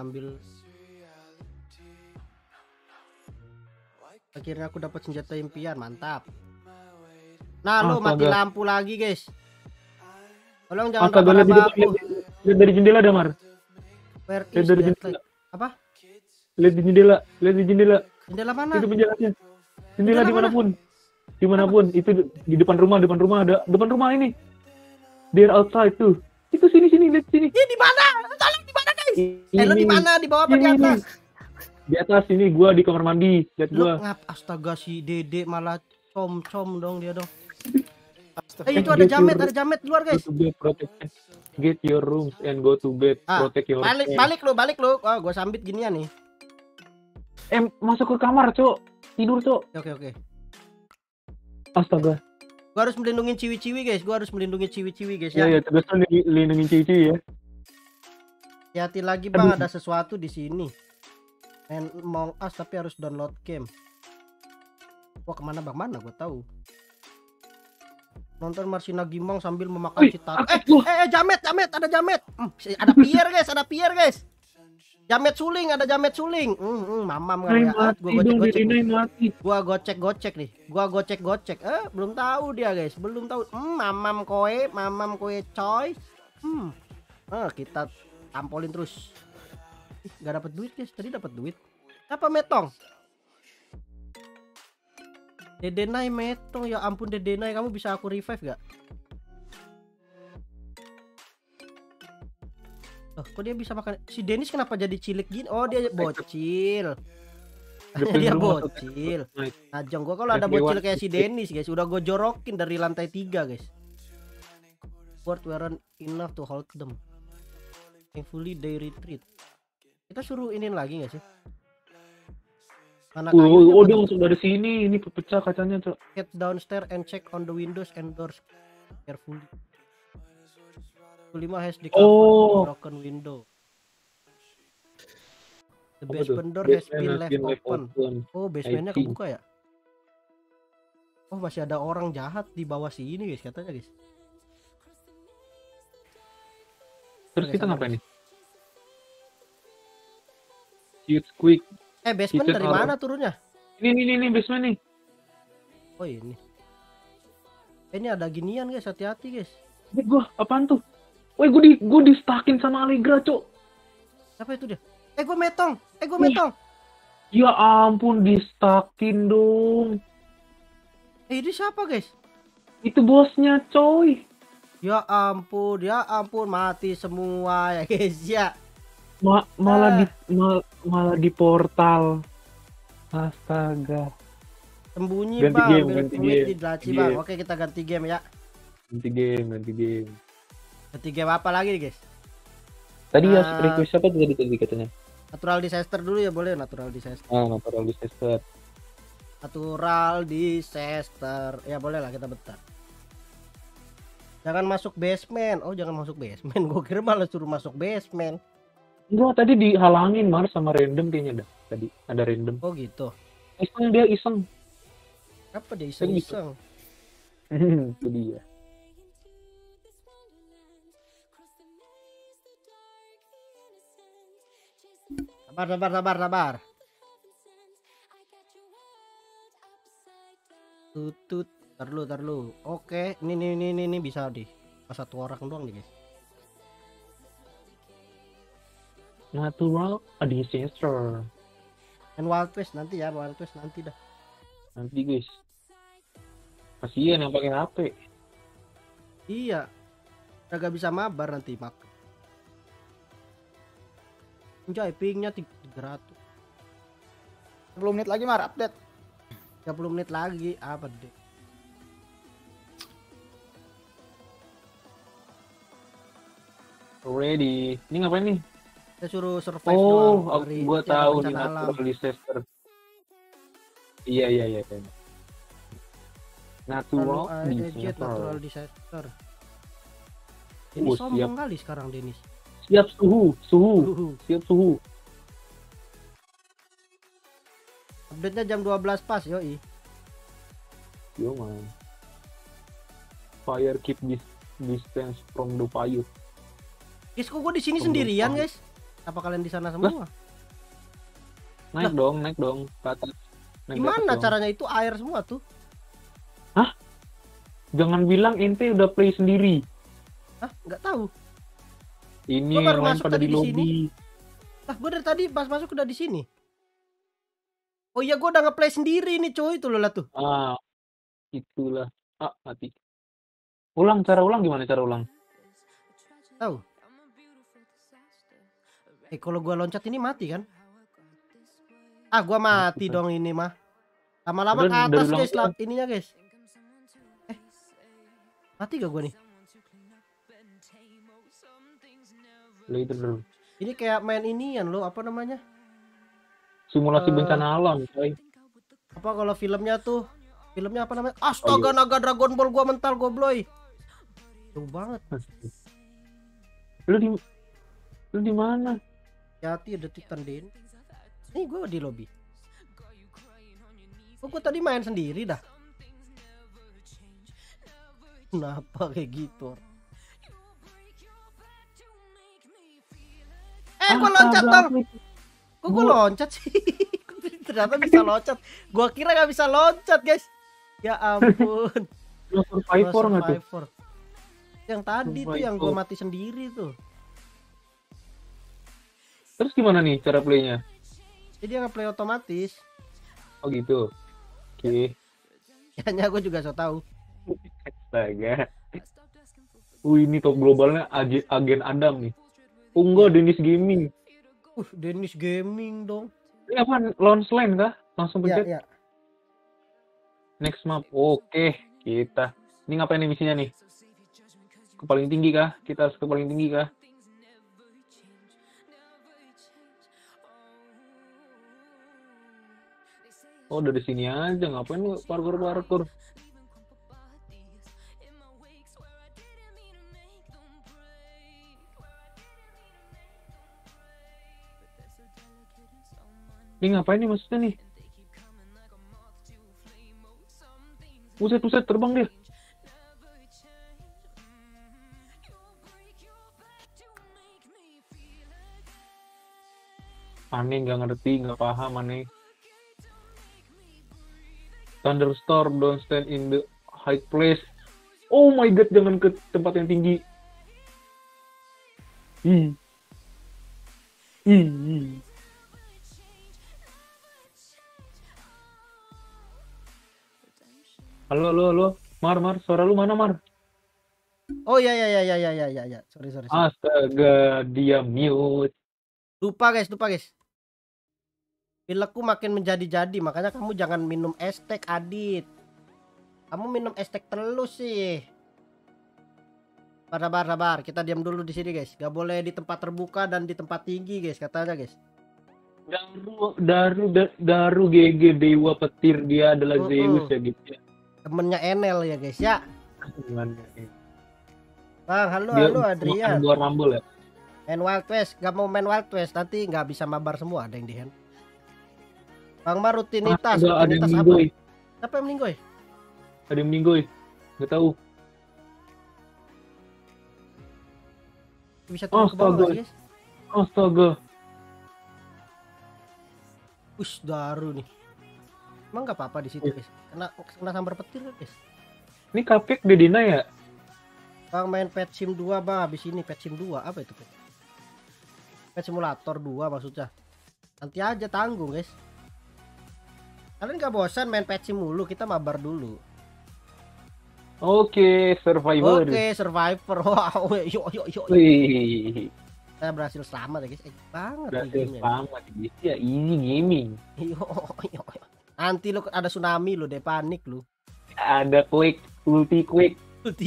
akhirnya aku dapat senjata impian, mantap. Nah, lu mati lampu lagi, guys. Tolong jangan raba-raba aku. Lihat dari jendela ada, Mar. Where Lihat is dari that jendela. light? Apa? Lihat di jendela, Jendela mana? Itu penjelasannya. Jendela Jendela dimanapun, itu di depan rumah ada, depan rumah ini. They're outside tuh. Itu sini, lihat sini. Ih, di mana? Tolong di mana, guys? Lu di mana? Di bawah apa di atas? Di atas ini, gua di kamar mandi. Lihat Lu gua. astaga, si Dede malah com dong dia dong. Astaga. Itu ada jamet di luar, guys. Go to bed, get your rooms and go to bed, protect your Balik lu. Oh, gua sambit ginian nih. Masuk ke kamar, cok. Tidur, cok. Oke. Astaga. Gua harus melindungi ciwi-ciwi, guys. Ya, terus lindungin cici ya. Hati-hati lagi, Bang, ada sesuatu di sini. Among Us tapi harus download game. Wah, kemana, Bang? Mana gua tahu. Nonton Marsina Gimbong sambil memakan cita. Jamet, ada jamet. Ada pier, guys. Jamet suling. Mamam ngeliat. Gua gocek nih. Belum tahu dia, guys. Mamam koe coy. Kita tampolin terus. Gak dapat duit, guys. Tadi dapat duit. Apa metong? Dedenai metong, ya ampun Dedenai, kamu bisa aku revive gak? Loh, kok dia bisa makan? Si Dennis kenapa jadi cilik gini? Oh, dia bocil. Dia bocil. Najong gua kalau ada bocil kayak si Dennis, guys, udah gue jorokin dari lantai 3, guys. Board weren't enough to hold them. Thankfully they retreat. Kita suruh ini lagi gak sih? Mana dia masuk dari sini. Ini pecah kacanya, cok. Get downstairs and check on the windows and doors carefully. 5 has discovered broken window. The basement door has been left open. Oh, basementnya kebuka ya? Oh, masih ada orang jahat di bawah sini, guys, katanya, guys. Terus kita ngapain nih? Shoot quick. Basement dari mana turunnya? Ini basement nih. Oh, ini. Ini ada ginian, guys, hati-hati, guys. Gua apaan tuh? Woi, gue di stackin sama Allegra, cok. Siapa itu dia? Gue metong. Ya ampun, di stackin dong. Ini siapa, guys? Itu bosnya, coy. Ya ampun, mati semua ya, guys, ya. Malah di portal. Astaga. Sembunyi, ganti Bang. game. Di Delaci, Bang. Oke, kita ganti game ya. Ganti game. Ganti game apa lagi nih, guys? Tadi ya request apa tadi katanya? Natural disaster dulu ya, boleh natural disaster. Natural disaster. Natural disaster. Ya boleh lah, kita bentar. Jangan masuk basement. Oh, jangan masuk basement. Gue kira malah suruh masuk basement. Enggak, tadi dihalangin Mar sama random kayaknya dah. Tadi ada random. Oh gitu. Iseng. Apa dia iseng? Itu dia. Sabar. Tutut. Tar dulu. Oke, ini bisa deh. Pas satu orang doang nih, guys. Natural disaster. And Wild West nanti dah. Nanti, guys. Kasihan yang pakai HP. Iya. Gak bisa mabar nanti mak. Anjay, pingnya 300. 10 menit lagi, Mar, update. 30 menit lagi, apa deh? Ready. Ini ngapain nih? Saya suruh survive doang. Gua tahu nih natural disaster. Iya. Natural Aged natural disaster. Ini sombong kali sekarang Denis. Siap suhu. Siap suhu. Update-nya jam 12 pas, yoi. Yo man. Fire keep distance from the fire. Guys, kok gue di sini sendirian, guys? Apa kalian di sana semua? Naik dong ke atas. Naik Gimana dong. caranya itu air semua tuh? Jangan bilang ente udah play sendiri. Hah? Nggak tahu. Ini Gua baru yang lain masuk pada tadi di di lobby. Lah, gue dari tadi pas masuk udah di sini. Oh iya, gue udah nge-play sendiri nih, coy, itu loh lah tuh. Ah, itulah. Mati. Cara ulang gimana cara ulang? Tahu? Kalau gua loncat ini mati kan? Gua mati dong ini mah. Lama-lama ke atas guys, ininya guys. Mati gak gua nih? Later. Ini kayak main inian lo, apa namanya? Simulasi bencana alam, coy. Apa kalau filmnya apa namanya? Astaga, naga Dragon Ball gua mental gobloy. Jauh banget. Lu di mana? Hati ada Titan Den. Nih gua di lobby. Gua tadi main sendiri dah. Kenapa kayak gitu? Gua loncat dong. Kok gua loncat sih? Ternyata bisa loncat. Gua kira gak bisa loncat, guys. Ya ampun. Survivor nggak tuh? Yang tadi tuh yang gua mati sendiri tuh. Terus gimana nih cara playnya? Jadi dia nge-play otomatis. Oh gitu. Oke. Kayaknya gua juga so tahu. Astaga. Ini top globalnya Agen Adam nih. Enggak, Dennis Gaming. Dennis Gaming dong. Ini apa? Launch line kah? Langsung pencet? Ya. Next map. Oke, kita. Ini ngapain nih misinya nih? Ke paling tinggi kah? Kita harus ke paling tinggi kah? Oh, dari sini aja. Ngapain lu parkour? Ini ngapain nih maksudnya nih? Buset terbang dia. Aneh, nggak ngerti, nggak paham aneh. Thunderstorm, don't stand in the high place. Oh my god, jangan ke tempat yang tinggi. Halo. Mar, suara lu mana, Mar? Oh ya. Sorry. Astaga, dia mute. Lupa guys. Pilekku makin menjadi-jadi, makanya kamu jangan minum es teh, Adit. Kamu minum es teh terus sih. Sabar. Kita diam dulu di sini, guys. Gak boleh di tempat terbuka dan di tempat tinggi, guys, katanya, guys. Daru GG Dewa Petir, dia adalah Zeus ya gitu ya. Temennya Enel ya, guys ya. Bang, halo Adrian. Dua Rumble ya. Main Wild West, gak mau main Wild West nanti nggak bisa mabar semua, ada yang di hand. Bang Mar, rutinitas ada yang apa? minggoy. Siapa yang meninggoy? Ada yang minggoy. Gak tahu. Bisa turun ke bawah guys. Astaga. Daru nih. Emang nggak apa-apa di situ guys. Kena sambar petir guys. Ini cupcake udah dina ya? Bang main Pet Sim 2 bang, habis ini Pet Sim 2 apa itu? Pet Simulator 2 maksudnya. Nanti aja tanggung guys. Kalian gak bosan main Pet Sim mulu, kita mabar dulu. Oke, Survivor. Wow, yuk. Wih. Saya berhasil selamat ya guys. Banget berhasil selamat guys. Ya ini gaming. Yuk. Nanti lu ada tsunami lu deh, panik lu. Ada ulti quake.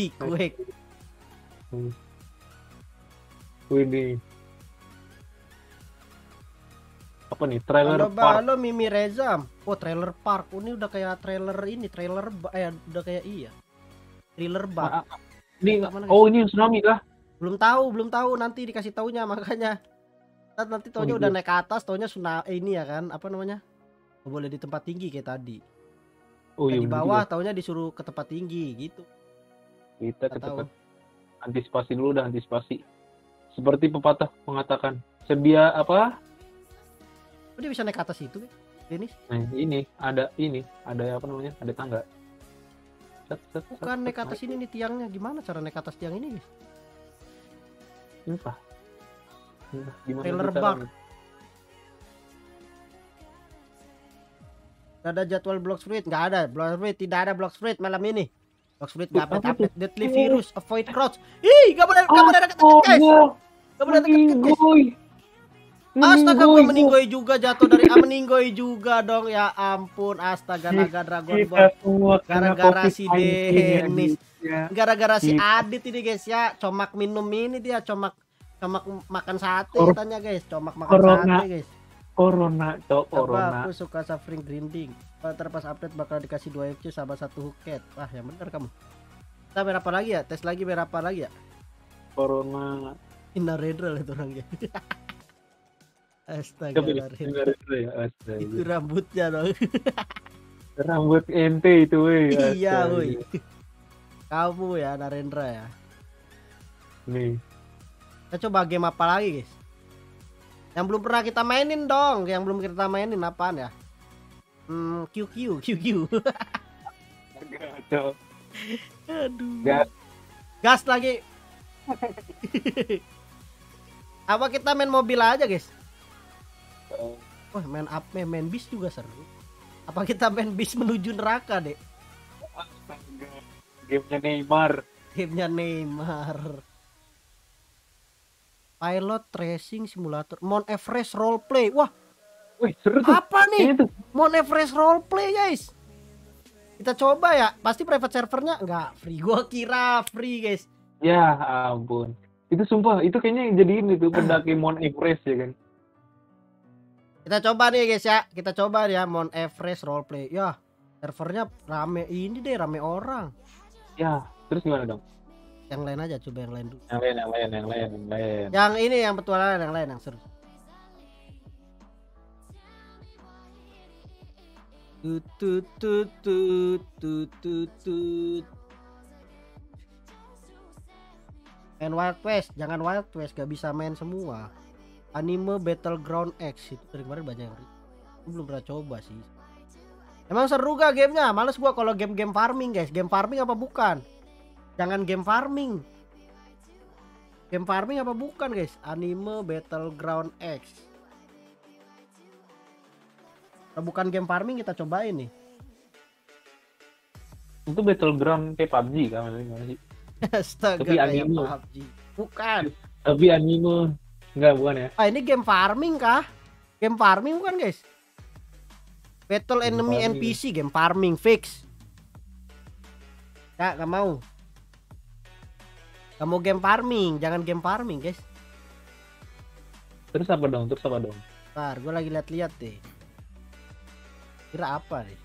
Wih. Apa nih? Trailer Halo Mimi Reza. Oh, trailer park. Oh, ini udah kayak trailer ini, udah kayak iya. Thriller bug. Ini Mana, guys? oh ini yang tsunami kah? Belum tahu, nanti dikasih taunya makanya. Nanti taunya Oh, udah iya. naik ke atas, taunya ini ya kan, apa namanya? Nggak boleh di tempat tinggi kayak tadi. Oh iya Di bener bawah juga. taunya disuruh ke tempat tinggi gitu. Kita Nggak ke tahu. tempat antisipasi dulu dah, antisipasi. Seperti pepatah mengatakan, sedia apa? Oh, dia bisa naik ke atas itu, Denis? Nah, ada apa namanya? Ada tangga. Bukan naik ke atas ini nih tiangnya. Gimana cara naik ke atas tiang ini, guys? Entah. Gimana Trailer kita- bug. Nggak ada jadwal Blox Fruit, nggak ada. Blox Fruit, tidak ada Blox Fruit malam ini. Blox Fruit nggak Apa update, tuh? deadly virus, avoid crowds. Ih, nggak boleh deket-deket, guys. Nggak boleh deket-deket, guys. Meninggoy. Astaga, Meninggoy, gua gua. meninggoy juga jatuh dari meninggoy juga dong. Ya ampun, astaga, naga Dragon Kita Ball. semua kena Gara-gara si COVID-19 ya, Denis. ya. Gara-gara si Kita- Adit ini, guys, ya. Comak minum ini dia, comak makan sate katanya, guys. Comak makan Corona. sate, guys. Corona, cok, Apa corona. aku suka suffering grinding. Ntar pas update bakal dikasih 2 FC sama 1 huket. Wah, yang bener kamu. Kita berapa lagi ya? Tes lagi berapa lagi ya? Corona. Inaredral itu orangnya. Astaga, Coba Naredral. dengar dulu ya, astaga. Itu rambutnya dong. Rambut ente itu, weh. Iya, astaga. woi. Kamu ya, Narendra ya. Nih, Kita coba game apa lagi, guys? Yang belum pernah kita mainin dong. Yang belum kita mainin apaan ya? QQ. cok. Aduh. Gas. Gas lagi. Apa kita main mobil aja, guys? Wah, main bis juga seru. Apa kita main bis menuju neraka, Dek? Astaga. Gamenya Neymar. Gamenya Neymar. Pilot Racing Simulator, Mount Everest Roleplay. Wah, Wih, seru tuh. apa nih? Kayaknya tuh. Mount Everest Roleplay, guys. Kita coba ya. Pasti private servernya nggak free. Gua kira free, guys. Ya ampun. Itu sumpah, itu kayaknya yang jadiin itu pendaki Mount Everest ya kan. Kita coba nih, guys ya. Kita coba ya Mount Everest Roleplay. Ya, servernya rame ini deh, rame orang. Ya, terus gimana dong? Yang lain aja, coba yang lain dulu. Yang lain. Yang ini yang petualangan yang lain yang seru. Tut. Main Wild West, jangan Wild West, gak bisa main semua. Anime Battleground X itu dari kemarin banyak yang aku belum pernah coba sih. Emang seru gak gamenya? Males gua kalau game-game farming, guys. Game farming apa bukan? Jangan game farming. Game farming apa bukan, guys? Anime Battleground X. Kalau bukan game farming kita cobain nih. Itu Battleground kayak PUBG kan gimana sih? Astaga, Tapi kayak anime. PUBG. Bukan. Tapi anime enggak bukan ya? Ah, ini game farming kah? Game farming bukan, guys? Battle Game enemy farming. NPC, game farming fix. Gak mau. Gak mau game farming, jangan game farming, guys. Terus apa dong? Ntar, gue lagi lihat-lihat deh. Kira apa nih?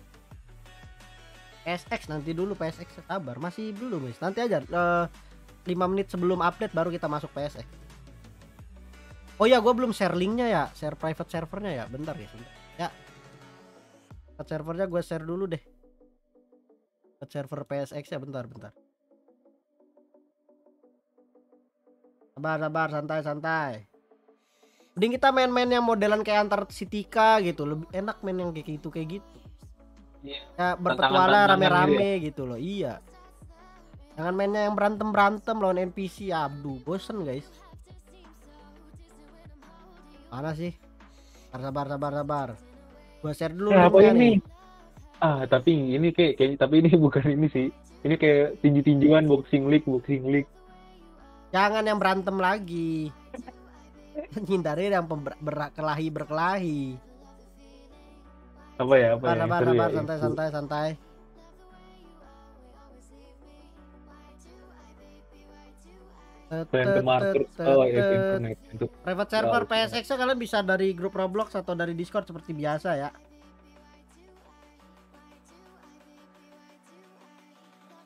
PSX nanti dulu, PSX sabar, masih belum, guys. Nanti aja 5 menit sebelum update baru kita masuk PSX. Oh ya, gue belum share linknya ya, share private servernya ya. Bentar ya, ya. Private servernya gue share dulu deh. Private server PSX ya, bentar. Sabar, santai. Mending kita main-main yang modelan kayak Antarctica gitu, lebih enak main yang kayak gitu. Iya. Ya berpetualang Tantangan-tantangan rame-rame gitu loh. Iya. Jangan mainnya yang berantem lawan NPC. Aduh, bosen, guys. Mana sih? Sabar. Gua share dulu Ya, apa linknya ini? nih. Tapi ini kayaknya tapi ini bukan ini sih. Ini kayak tinju-tinjuan boxing league. Jangan yang berantem lagi. Hindari yang berkelahi. Apa ya? Sabar, Seru ya, itu. santai. Plan to market. Oh, ya, internet. Untuk Private server Browser. PSX kalian bisa dari grup Roblox atau dari Discord seperti biasa ya.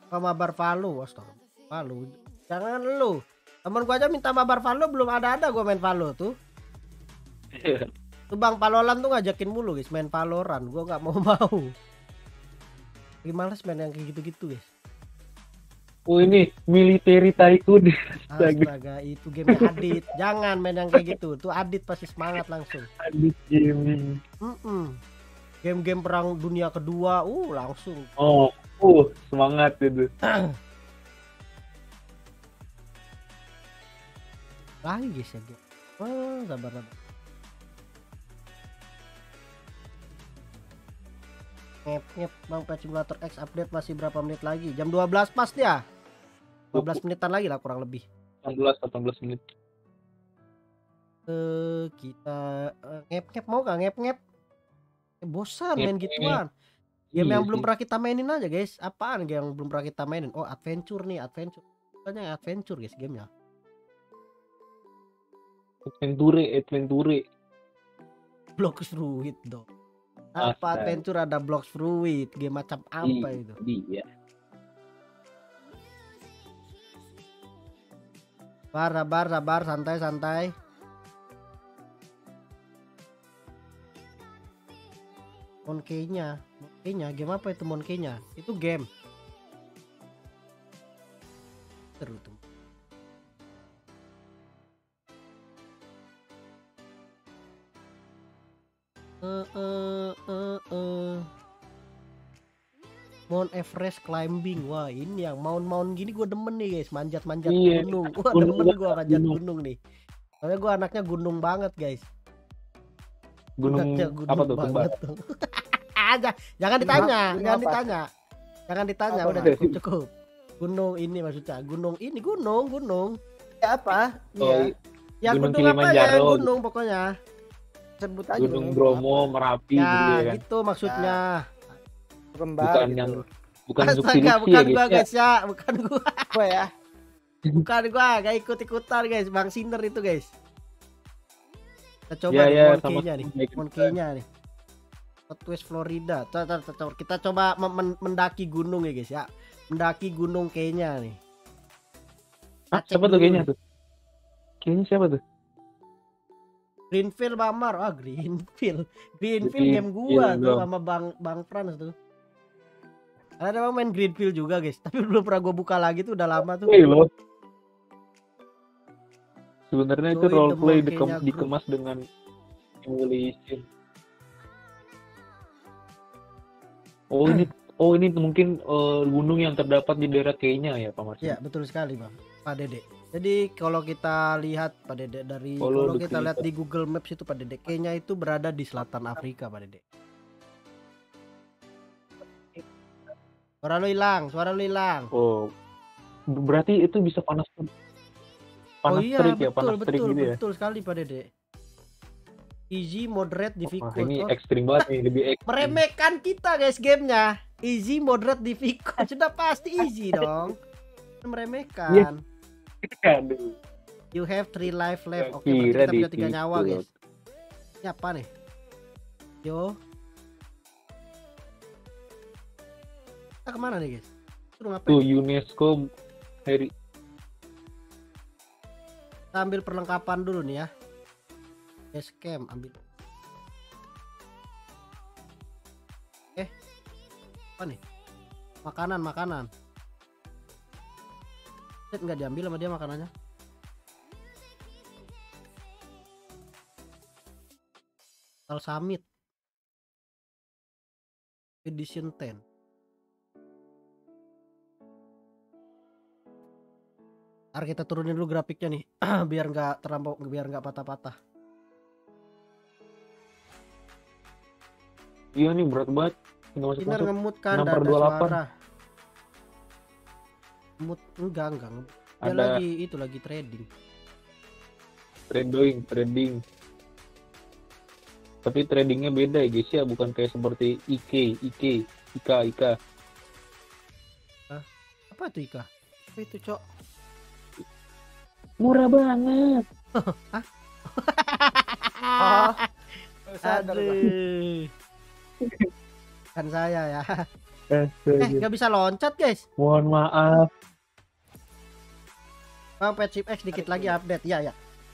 mabar Valo, astaga. Valo. Jangan lu. Temen gua aja minta mabar Valo belum ada gua main Valo tuh. Tuh Bang Palolan tuh ngajakin mulu guys main Valorant, gua nggak mau. Lagi males main yang kayak gitu-gitu guys. Oh ini military tycoon. Astaga itu game Adit. Jangan main yang kayak gitu. Tuh Adit pasti semangat langsung. Adit gaming. Game-game perang dunia kedua, langsung. Oh, semangat itu. Lagi guys ya game. Sabar. Ngep Bang, Pet Simulator X update masih berapa menit lagi? Jam 12 pas dia. 12 menitan lagi lah kurang lebih. 18 menit. Kita ngep mau gak ngep? Bosan main gituan. Game Iya yang sih. belum pernah kita mainin aja guys. Apaan game yang belum pernah kita mainin? Oh adventure nih, adventure. Banyak adventure guys gamenya. Adventure. Blocks Fruit dong. Apa Astaga. adventure ada Blocks Fruit? Game macam apa itu? Iya. Sabar, santai. Monkey-nya, game apa itu Monkey-nya? Itu game. Seru tuh. Mount Everest climbing. Wah, ini yang mount gini gue demen nih guys, manjat-manjat Iya, gunung. Wah, gunung demen gue manjat gunung. gunung nih. Soalnya gue anaknya gunung banget guys. Gunung Anaknya apa tuh? Kembar. banget dong. Jangan ditanya, Gunung jangan apa? ditanya. Jangan ditanya, Apa, udah Mas? cukup. Gunung ini maksudnya, gunung. Ya apa? Oh, Iya. Ya Gunung gunung apa ya? Kilimanjaro. Gunung pokoknya. Sebut aja Gunung gunung Bromo, apa. Merapi gitu ya Ya, kan. gitu maksudnya. Kembar Bukan gitu. yang bukan Astaga, substitusi ya bukan gua guys. guys ya, bukan gua. Gue ya. Bukan gua, gak ikut-ikutan guys. Bang Sinner itu guys. Kita coba Ya, nih ya, Monkey-nya nih. sama-sama. Monkey-nya nih. Southwest Florida. Kita coba mendaki gunung ya guys ya. Mendaki gunung Kenya nih. Hah, Cek siapa tuh dulu kayaknya nih. tuh? Kayaknya siapa tuh? Greenfield Bamar. Greenfield game gua Greenfield tuh dong. sama Bang Frans tuh. Ada bang main Greenfield juga guys. Tapi belum pernah gua buka lagi tuh, udah lama tuh. Loh. Sebenarnya itu Join the roleplay Monkey-nya group. dikemas dengan simulation. Oh ini mungkin gunung yang terdapat di daerah Kenya ya Pak Marsin? Ya betul sekali bang, Pak Dede. Jadi kalau kita lihat Pak Dede dari Follow kalau the kita lihat creator. di Google Maps itu Pak Dede, Kenya itu berada di selatan Afrika Pak Dede. Suara lu hilang. Oh, berarti itu bisa panas Oh iya terik ya, panas terik gitu ya. betul sekali Pak Dede. Easy, moderate, Wah, difficult. ini Oh, ekstrim banget nih, lebih ekstrim. meremehkan kita guys gamenya. Easy, moderate, difficult. Sudah pasti easy dong. Meremehkan. Aduh. You have 3 life left. Oke, Kira berarti kita punya 3 nyawa difficult. guys. Ini apa nih? Yo. Kita kemana nih guys? Suruh ngapain? Tuh UNESCO hari Kita ambil perlengkapan dulu nih ya. Escam ambil. Apa nih? Makanan. Set nggak diambil sama dia makanannya. Tal Summit Edition 10. Ntar kita turunin dulu grafiknya nih biar nggak patah-patah. iya nih berat banget. Nggak Sinar masuk. ngemut kan, 6 ada per 28. suara. Ngemut enggak ngemut. Dia Ada lagi trading. trading. Tapi tradingnya beda ya guys ya, bukan kayak seperti IK. Apa itu Ika? Apa itu Cok? Murah banget. Oh. Sadar gua. Aduh. Kan saya ya. Astaga. nggak bisa loncat guys. Mohon maaf. Bang, Pet Ship X dikit lagi update. Ya.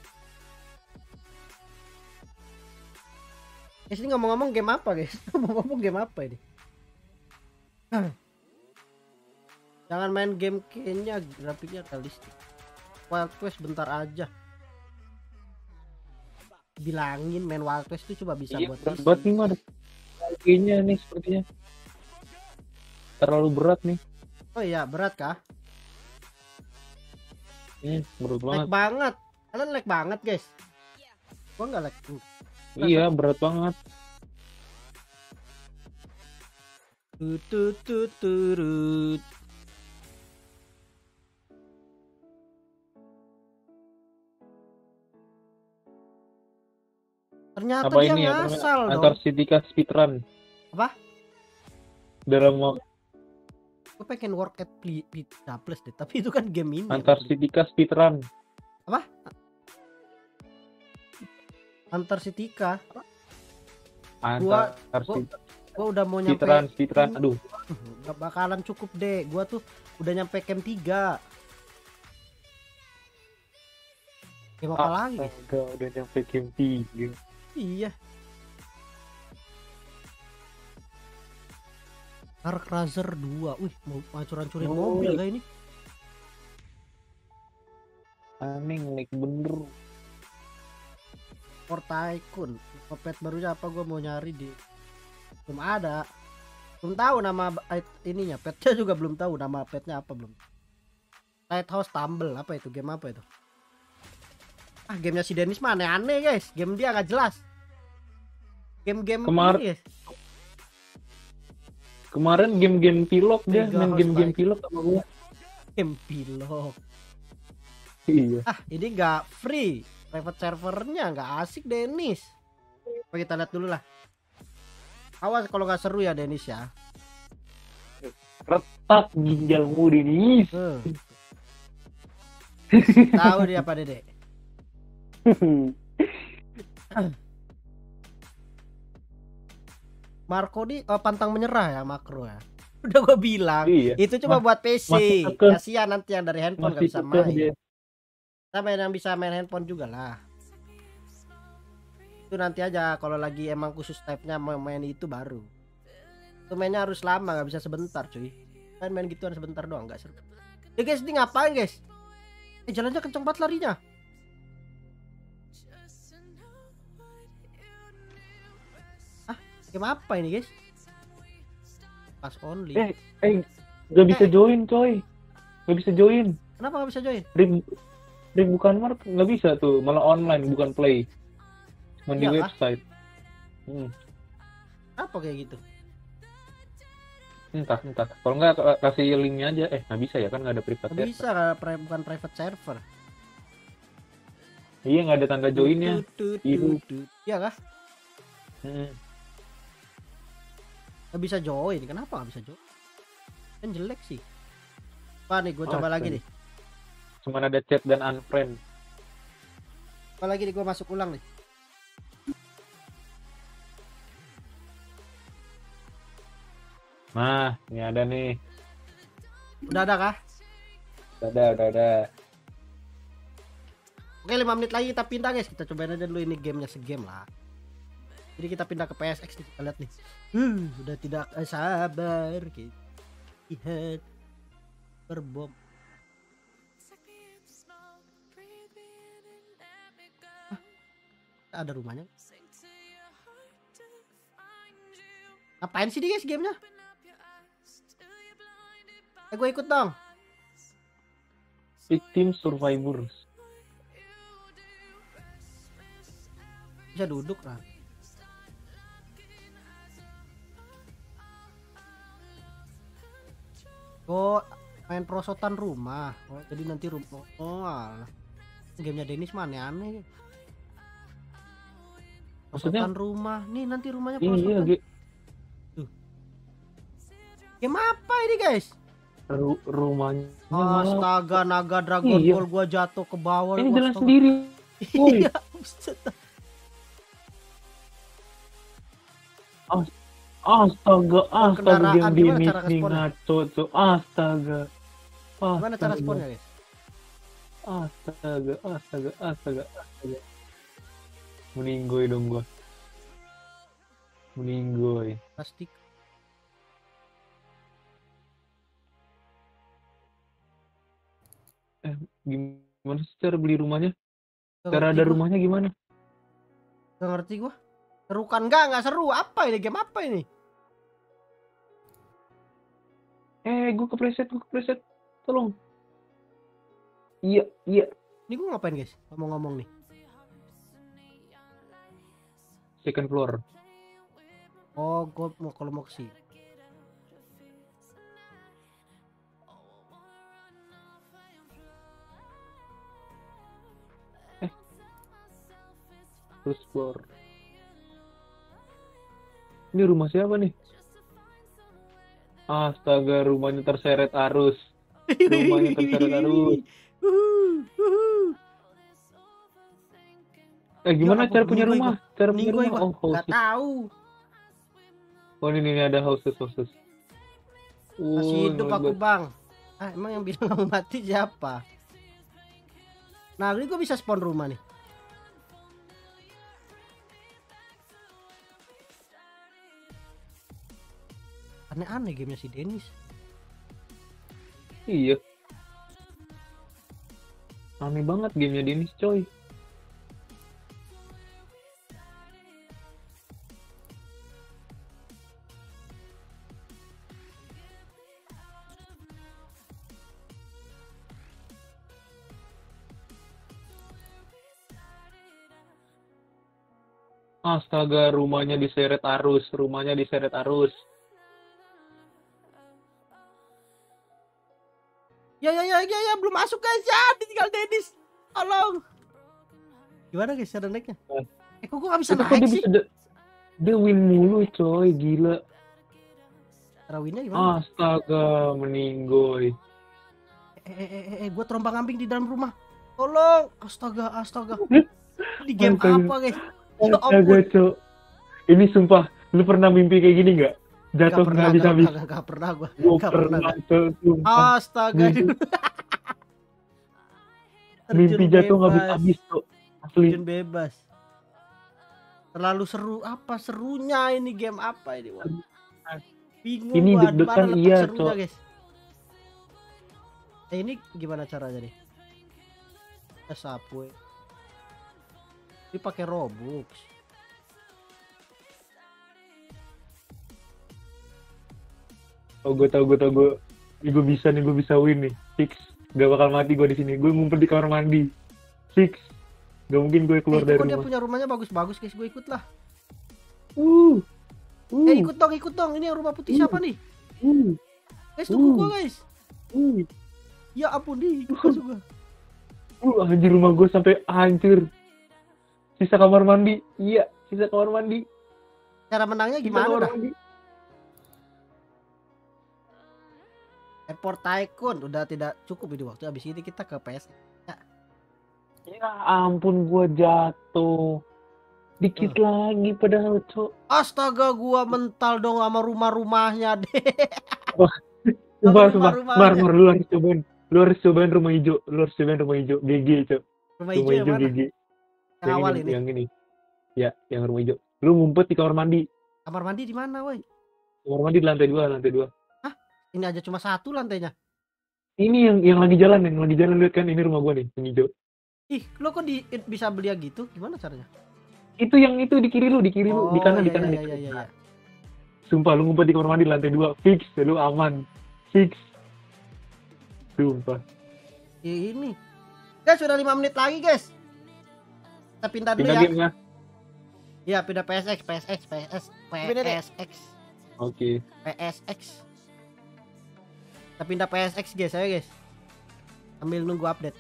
Guys, ini ngomong-ngomong game apa guys? Ngomong-ngomong game apa ini? Jangan main game kayaknya grafiknya realistik. Wild West bentar aja. Bilangin main Wild West itu coba bisa Iya, buat berat PC. banget nih mah. Kayaknya nih sepertinya terlalu berat nih. Oh iya, berat kah? Berat Lag banget. banget. Kalian lag banget guys. Gua nggak lag. Iya, berat banget. Turut. Ternyata Apa dia ini ya? ngasal dong. Antarctica speedrun. Apa? Dalam waktu Gue pengen work at Pizza Plus deh, tapi itu kan game ini. Antarctica speedrun. Antarctica. Antarctica Gua udah mau nyampe. speedrun. Aduh, Gak bakalan cukup deh. Gua tuh udah nyampe camp 3. Game apa lagi? astaga, udah nyampe game 3. Iya. Ark Razer 2. Wih, mau hancur-hancurin Oh. mobil kayak ini. Aneh ngelag bener. Sport Tycoon. Pet barunya apa, gua mau nyari di. Belum ada. Belum tahu nama ininya. Petnya juga belum tahu nama petnya apa belum. Lighthouse Tumble, apa itu? Game apa itu? Ah, gamenya si Dennis mah aneh-aneh guys. Game dia nggak jelas. Game-game ini, guys. Kemarin game-game pilot dia Mega main House game-game Bike. pilot sama gua. Game pilot. Iya. Ah, ini nggak free. Private servernya nggak asik Dennis. Coba kita lihat dulu lah. Awas kalau nggak seru ya Dennis ya. Retak ginjalmu Denis. Tahu dia apa Dede? Marco di pantang menyerah ya makro ya. Udah gua bilang. Iya. Itu cuma buat PC. masih kekeh. Kasihan nanti yang dari handphone nggak Masih bisa kekeh main. dia. Kita main yang bisa main handphone juga lah. Itu nanti aja kalau lagi emang khusus type-nya mau main itu baru. Itu mainnya harus lama, nggak bisa sebentar cuy. Kan main gituan sebentar doang nggak seru. Ya guys, ini ngapain guys? Jalannya kenceng banget larinya. Ah, game apa ini guys? Pass only. Gak bisa join coy. Gak bisa join. Kenapa nggak bisa join? Bukan mark nggak bisa tuh, malah online bukan play. Cuma di Iya kah? website. Apa kayak gitu? Entah. Kalau nggak kasih linknya aja. Nggak bisa ya kan nggak ada private Nggak server. bisa, bukan private server. Iya nggak ada tanda joinnya. Biru. Iya kah? Hmm. Nggak bisa join. Kenapa nggak bisa join? Kan jelek sih. Apa nih? Gue coba lagi nih. Cuma ada chat dan unfriend. Coba lagi nih, gue masuk ulang nih. Nah, ini ada nih. Udah ada kah? Udah ada. Oke, 5 menit lagi kita pindah guys. Kita cobain aja dulu ini gamenya segame lah. Jadi kita pindah ke PSX nih, kita lihat nih. Udah tidak sabar gitu. Lihat berbom. Ada rumahnya. Ngapain sih dia guys gamenya? Gue ikut dong. Victim survivors. Bisa duduk lah. Oh, main perosotan rumah. Oh, jadi nanti rumah. Oh, alah. Gamenya Dennis mah aneh-aneh. Maksudnya? Perosotan rumah. Nih nanti rumahnya Iya, perosotan. Game apa ini guys? Rumahnya malah Astaga, naga Dragon Iya. Ball gua jatuh ke bawah. ini jalan Astaga. sendiri. Woi. Iya, buset. Astaga, astaga, kendaraan, game gimana Dennis cara nih ngesponnya? ngaco, Cok. Astaga. Gimana cara Astaga. spawnnya guys? Astaga, astaga, astaga, astaga. Meninggoy dong gua. Meninggoy. Plastik. Gimana sih cara beli rumahnya? Gak Cara ngerti ada gua. rumahnya gimana? Gak ngerti gua. Seru kan? Nggak seru. Apa ini? Game apa ini? Gue kepleset. Tolong. Iya, iya. Ini gua ngapain guys? Ngomong-ngomong nih. Second floor. Oh, gua kalau mau ke sini. First floor. Ini rumah siapa nih? Astaga, rumahnya terseret arus. Rumahnya terseret arus. Gimana Ya, cara punya meninggoy rumah? Cara punya Meninggoy rumah? gua. Oh, Nggak houses. tahu. Oh, ini ada houses. Masih hidup aku hebat. bang. Emang yang bilang kamu mati siapa? Nah ini gua bisa spawn rumah nih. Aneh-aneh gamenya si Dennis. Iya. Aneh banget gamenya Dennis, coy. Astaga, rumahnya diseret arus. Ya, belum masuk guys ya, tinggal Dennis. Tolong. Gimana guys cara naiknya? Kok gua gak bisa Itu kok naik dia sih? bisa dia win mulu, coy. Gila. Cara winnya gimana? Astaga, meninggoy. Gua terombang ambing di dalam rumah. Tolong. Astaga. Di game Astaga. apa guys? Ya Astaga, ampun. cok. Ini sumpah, lu pernah mimpi kayak gini nggak? Jatuh nggak habis-habis. Gak pernah gua. Gua Gak pernah, pernah. cok. Sumpah. Astaga. Mimpi Terjun jatuh nggak bebas. habis-habis, cok. Asli. Terjun bebas. Terlalu seru. Apa serunya ini game apa ini? Wah. Bingung Ini gua, deg-degan, mana letak iya, serunya, Cok. guys. Ini gimana caranya nih? Sapu. Ini pakai Robux. Oh, gue tau. Ini gue bisa win nih. Fix. Gak bakal mati gue di sini. Gue ngumpet di kamar mandi. Fix. Gak mungkin gue keluar Itu dari kok dia rumah. punya rumahnya bagus-bagus, guys. Gue ikut lah. Ikut dong. Ini yang rumah putih siapa nih? Guys, tunggu gua, guys. Ya ampun nih, masuk gua. Anjir, rumah gue sampai hancur. Sisa kamar mandi. Iya, sisa kamar mandi. Cara menangnya Sisa gimana kamar dah? mandi. Airport Tycoon udah tidak cukup ini waktu. Habis ini kita ke PS. Ya ampun, gue jatuh. Dikit lagi padahal, cok. Astaga, gua mental dong sama rumah-rumahnya deh. Sumpah. Rumah-rumahnya. Mar, lu harus cobain rumah hijau. GG, cok. Rumah hijau yang mana? GG. Yang awal ini. Yang ini. Ya, yang rumah hijau. Lu ngumpet di kamar mandi. Kamar mandi di mana, woi? Kamar mandi di lantai 2. Ini aja cuma satu lantainya. Ini yang lagi jalan, lihat kan, ini rumah gua nih, yang hijau. Ih, lo kok bisa beli gitu? Gimana caranya? Itu yang itu di kiri lu, di kanan, di kanan. Iya. Sumpah, lu ngumpet di kamar mandi lantai 2, fix, lu aman. Fix. Sumpah. Ini. Guys, sudah 5 menit lagi, guys. Kita pindah dulu Pindah ya. game ya. Ya, pindah PSX. Oke. PSX. Kita pindah PSX, guys, ayo, guys. Sambil nunggu update.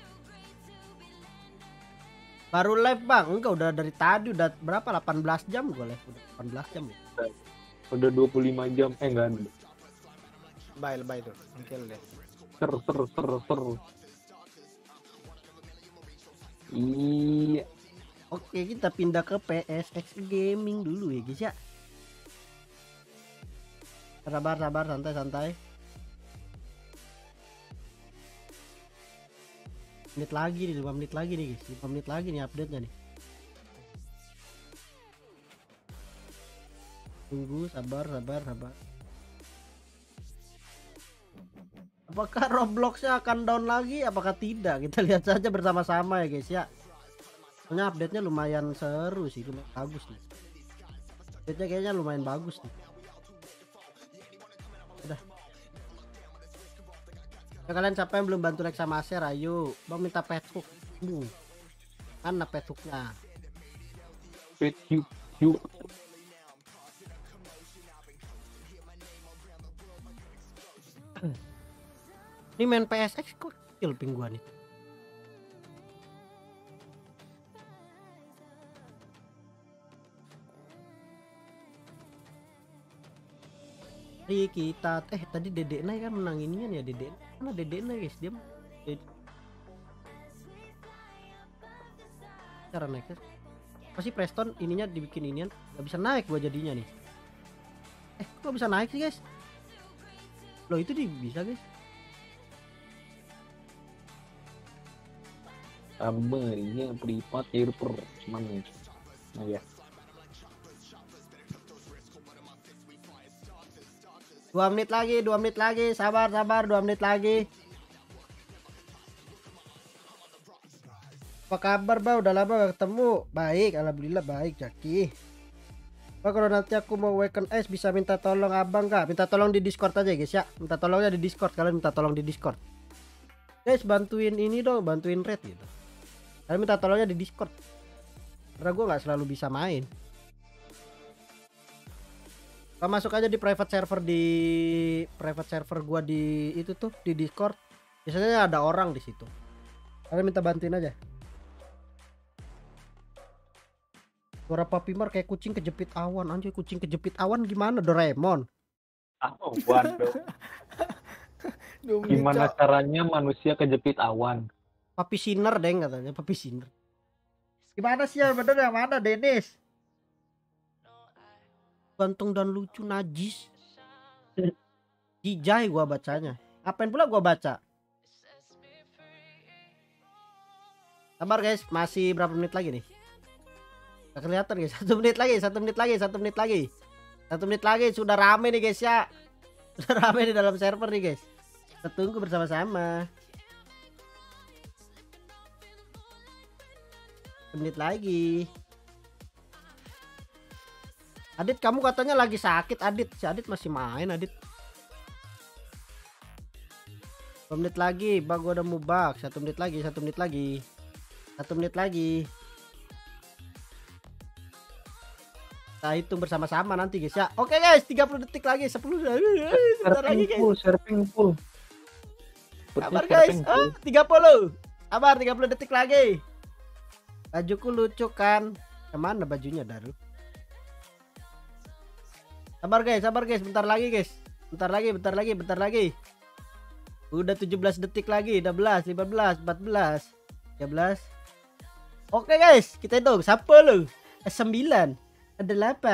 Baru live, Bang. Enggak, udah dari tadi, udah berapa? 18 jam gue live. Udah 18 jam ya. Udah 25 jam, enggak ada. Lebay tuh, mungkin deh. Ser. Iya. Oke, kita pindah ke PSX Gaming dulu ya, guys ya. Sabar, santai. Menit lagi nih, 5 menit lagi nih guys. 5 menit lagi nih update-nya nih. Tunggu, sabar. Apakah Robloxnya akan down lagi? Apakah tidak? Kita lihat saja bersama-sama ya guys ya. Soalnya update-nya lumayan seru sih, lumayan bagus nih. Update-nya kayaknya lumayan bagus nih. Udah. Ya, kalian siapa yang belum bantu like sama share, ayo. Bang minta pet hook. Mana pet hooknya? Pet hook. Ini main PSX kok kill ping gua nih. Kita tadi Dedek Nay kan menang inian ya. Dedek mana Dedek Nay guys, dia cara naik pasti Preston ininya dibikin inian nggak bisa naik gua jadinya nih. Kok bisa naik sih guys? Loh itu bisa guys. Abangnya privat airper semuanya. Nah ya. 2 menit lagi, sabar 2 menit lagi. Apa kabar Bang? Udah lama gak ketemu. Baik, alhamdulillah baik Jaki. Bang, kalau nanti aku mau Waken S bisa minta tolong abang gak? Minta tolong di Discord aja guys ya. Minta tolongnya di Discord, kalian minta tolong di Discord. Guys, bantuin ini dong, bantuin Red gitu. Kalian minta tolongnya di Discord. Karena gue gak selalu bisa main. Kau masuk aja di private server gua di itu tuh di Discord. Biasanya ada orang di situ. Kalian minta bantuin aja. Suara Papi Mar kayak kucing kejepit awan. Anjay, kucing kejepit awan gimana? Doraemon. Awan dong. Gimana caranya manusia kejepit awan? Papi Sinner deng katanya, Papi Sinner. Gimana sih yang bener yang mana, Dennis? Ganteng dan lucu najis. Jijai gua bacanya. Apain pula gua baca? Sabar guys, masih berapa menit lagi nih? Gak kelihatan guys. 1 menit lagi. 1 menit lagi sudah rame nih guys ya. Sudah rame di dalam server nih guys. Kita tunggu bersama-sama. 1 menit lagi. Adit, kamu katanya lagi sakit Adit. Si Adit masih main Adit. 1 menit lagi. Bang, gua udah mau bug. 1 menit lagi. 1 menit lagi. Kita hitung bersama-sama nanti guys ya. Oke guys, 30 detik lagi. 10 sebentar lagi guys. Serving full. Sabar guys. 30. Sabar, 30 detik lagi. Bajuku lucu kan? Kemana bajunya Daru? Sabar guys, bentar lagi guys. Bentar lagi. Udah 17 detik lagi, 16, 15, 14, 13. Oke guys, kita hitung. 10, 9, 8, 7, 6, 5, 4,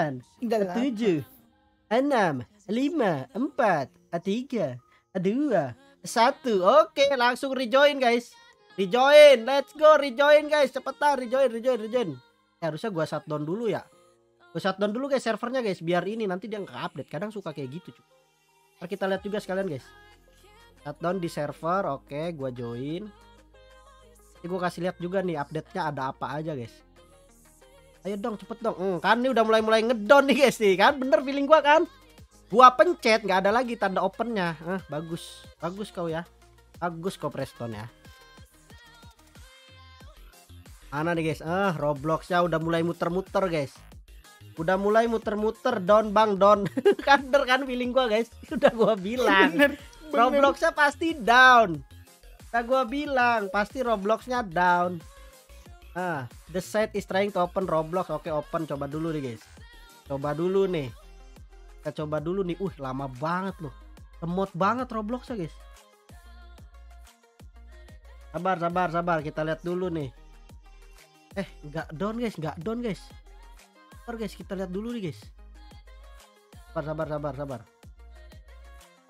3, 2, 1. Oke, langsung rejoin guys. Rejoin, let's go rejoin guys. Cepetan rejoin. Harusnya gua shutdown dulu ya. Gue shutdown dulu guys servernya guys, biar ini nanti dia nggak update. Kadang suka kayak gitu cuy. Ntar kita lihat juga sekalian guys. Shutdown di server, oke, gue join. Ini gue kasih lihat juga nih update-nya ada apa aja guys. Ayo dong, cepet dong. Kan ini udah mulai ngedown nih guys nih kan, bener feeling gua kan. Gua pencet nggak ada lagi tanda opennya. Bagus kau ya. Bagus kau Preston ya. Mana nih guys? Robloxnya udah mulai muter-muter guys. Udah mulai muter-muter down bang down. Kader kan feeling gua guys. Udah gua bilang bener. Robloxnya pasti down. Udah gua bilang pasti Robloxnya down. The site is trying to open Roblox. Oke, open, coba dulu nih guys. Coba dulu nih. Kita coba dulu nih. Lama banget loh. Lemot banget Robloxnya guys. Sabar. Kita lihat dulu nih. Nggak down guys. Sabar guys, kita lihat dulu nih guys. Sabar.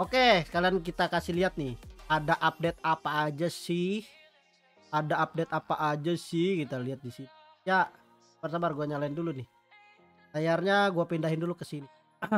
Oke, sekalian kita kasih lihat nih. Ada update apa aja sih? Ada update apa aja sih? Kita lihat di sini. Ya, sabar gue nyalain dulu nih. Layarnya gue pindahin dulu ke sini.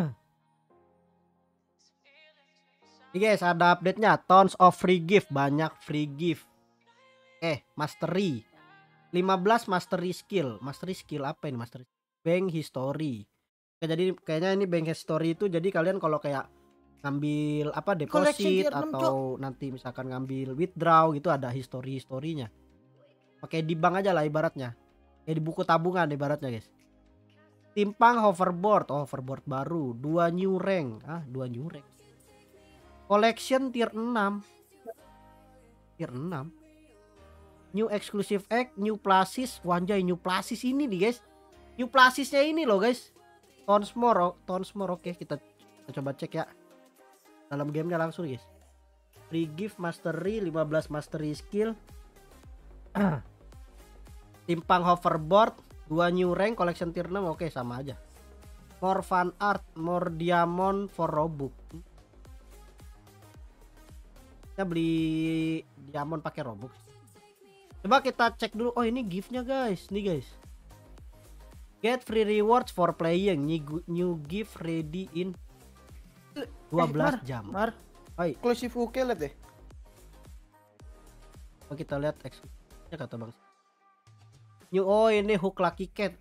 Nih guys, ada update-nya. Tons of free gift, banyak free gift. Mastery. 15 mastery skill. Mastery skill apa ini mastery? Bank history. Jadi kayaknya ini bank history itu jadi kalian kalau kayak ngambil apa deposit atau nanti misalkan ngambil withdraw gitu ada historinya. Pakai di bank aja lah ibaratnya. Kayak di buku tabungan ibaratnya guys. Timpang hoverboard, hoverboard baru, 2 new rank. 2 new rank. Collection tier 6. Tier 6. New exclusive egg, new plasis. Wanjay, new plasis ini nih guys. New plasisnya ini loh guys. Tons more. Oke, kita coba cek ya. Dalam gamenya langsung guys. Free gift mastery 15 mastery skill. Timpang hoverboard 2 new rank collection tier 6. Oke, sama aja. More fan art, more diamond for robux. Kita beli diamond pakai robux. Coba kita cek dulu. Oh, ini giftnya guys. Nih guys. Get free rewards for playing. New gift ready in 12 jam. Hai. Eksklusif UK lihat deh. Oh, kita lihat eksklusifnya kata Bang. Ini hook lucky cat.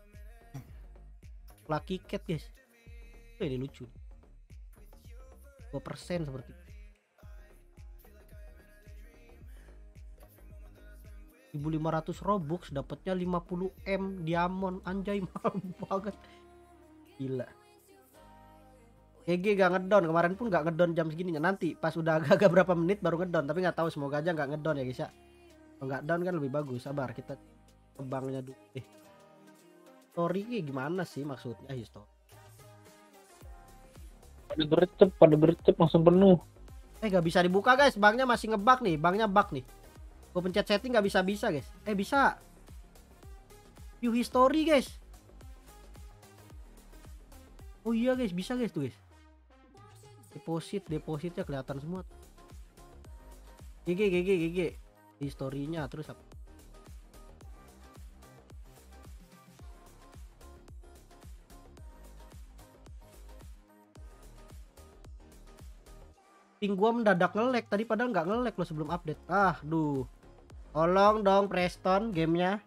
Lucky cat guys. Ini lucu. 2% seperti itu. 1.500 robux dapatnya 50M diamond. Anjay, mahal banget. Gila. GG gak ngedon, kemarin pun gak ngedon jam segini. Nanti pas udah agak berapa menit baru ngedon, tapi nggak tahu, semoga aja nggak ngedon ya guys ya. Kalau nggak down kan lebih bagus. Sabar, kita kembangnya dulu. Story gimana sih maksudnya history? Pada gercep langsung penuh. Gak bisa dibuka guys, banknya masih ngebug nih, banknya bug nih. Gue pencet setting nggak bisa guys. Bisa. View history guys. Oh iya guys, bisa guys tuh guys. Depositnya kelihatan semua. GG historinya terus apa? Ping gua mendadak nge-lag tadi, padahal nggak nge-lag loh sebelum update. Tolong dong Preston gamenya.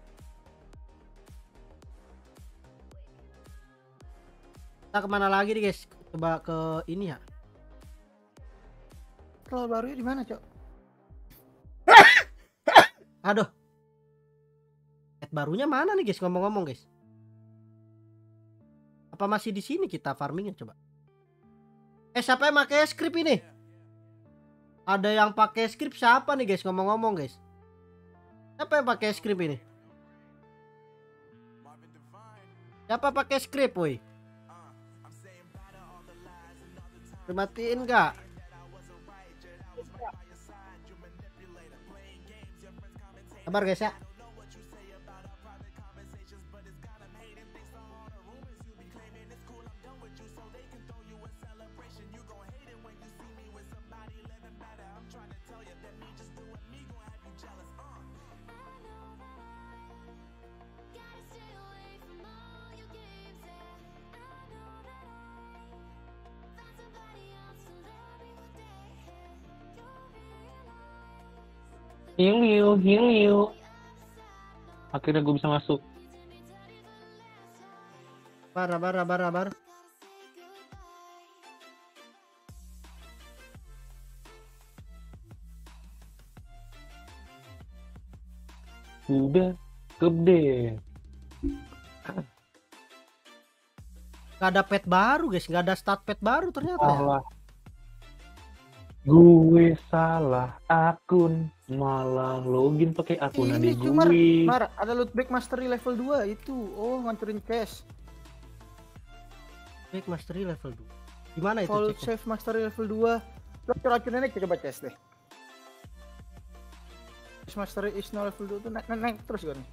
Kita kemana lagi nih guys? Coba ke ini ya. Kalau barunya di mana, Cok? Aduh. Barunya mana nih guys, ngomong-ngomong guys? Apa masih di sini kita farmingnya coba? Siapa yang pakai script ini? Ada yang pakai script siapa nih guys, ngomong-ngomong guys? Siapa yang pakai script ini? Siapa pakai script woi? Dimatiin enggak? Sabar guys ya. Heal. Akhirnya gue bisa masuk. Bar. Udah gede. Gak ada pet baru guys, gak ada stat pet baru ternyata. Salah. Gue salah akun, malah login pakai akun adik gue. Mar, ada loot bag mastery level 2 itu. Oh, ngancurin cash. Back mastery level 2. Gimana itu? Full Cek? save mastery level 2. Racun-racunnya coba cash deh. Mastery is no level 2 tuh naik terus kan.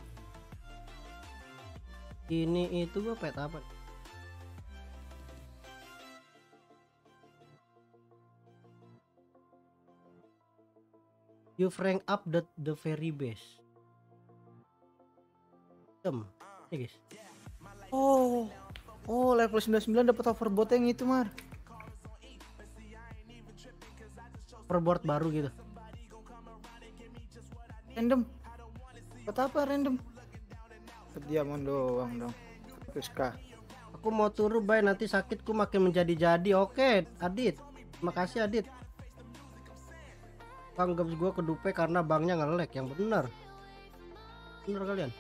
Ini itu gua pet apa? You rank up the very best. Ya guys. Oh, level 99 dapat hoverboard yang itu, Mar. Hoverboard baru gitu. Random. Dapat apa random? Dapat diamond doang dong. Terus kah? Aku mau turun bay, nanti sakitku makin menjadi-jadi. Oke, Adit. Makasih Adit. Bang Gabs gua kedupe karena banknya nge-lag. Yang bener. Bener kalian.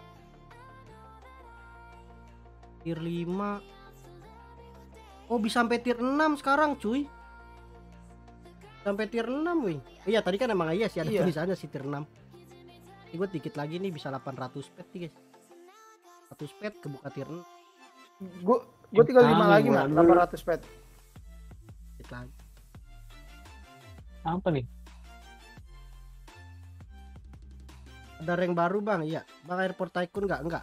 Tier 5. Oh, bisa sampai tier 6 sekarang, cuy. Sampai tier 6, wih. Iya, tadi kan emang iya sih ada tulisannya sih tier 6. Ini gue dikit lagi nih bisa 800 pet nih, guys. 100 pet kebuka tier 6. Gue tinggal 5 lagi, Mar. 800 pet. Dikit lagi. Apa nih? Ada rank baru, Bang. Iya. Bang Airport Tycoon enggak?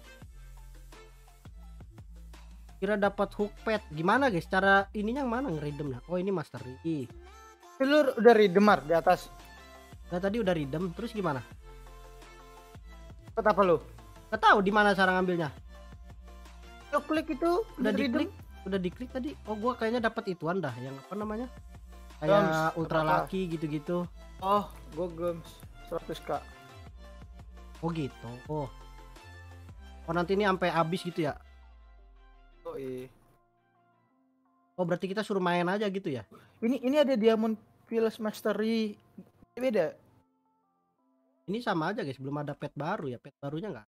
Kira dapat hook pet. Gimana, guys? Cara ininya yang mana ngeredeemnya? Oh, ini mastery. Lu udah redeem, Mar, di atas. Nah, tadi udah redeem, terus gimana? Dapat apa lu? Gak tahu di mana cara ngambilnya. Lu klik itu Udah redeem. diklik tadi. Oh, gua kayaknya dapat ituan dah, yang apa namanya? Gems, Kayak ultra apa-apa. lucky gitu-gitu. Oh, gue gems 100k. Oh, gitu. Oh. Oh, nanti ini sampai habis gitu ya. Oh iya. Oh, berarti kita suruh main aja gitu ya. Ini ada Diamond Village Mastery. Beda. Ini sama aja, guys. Belum ada pet baru ya. Pet barunya enggak.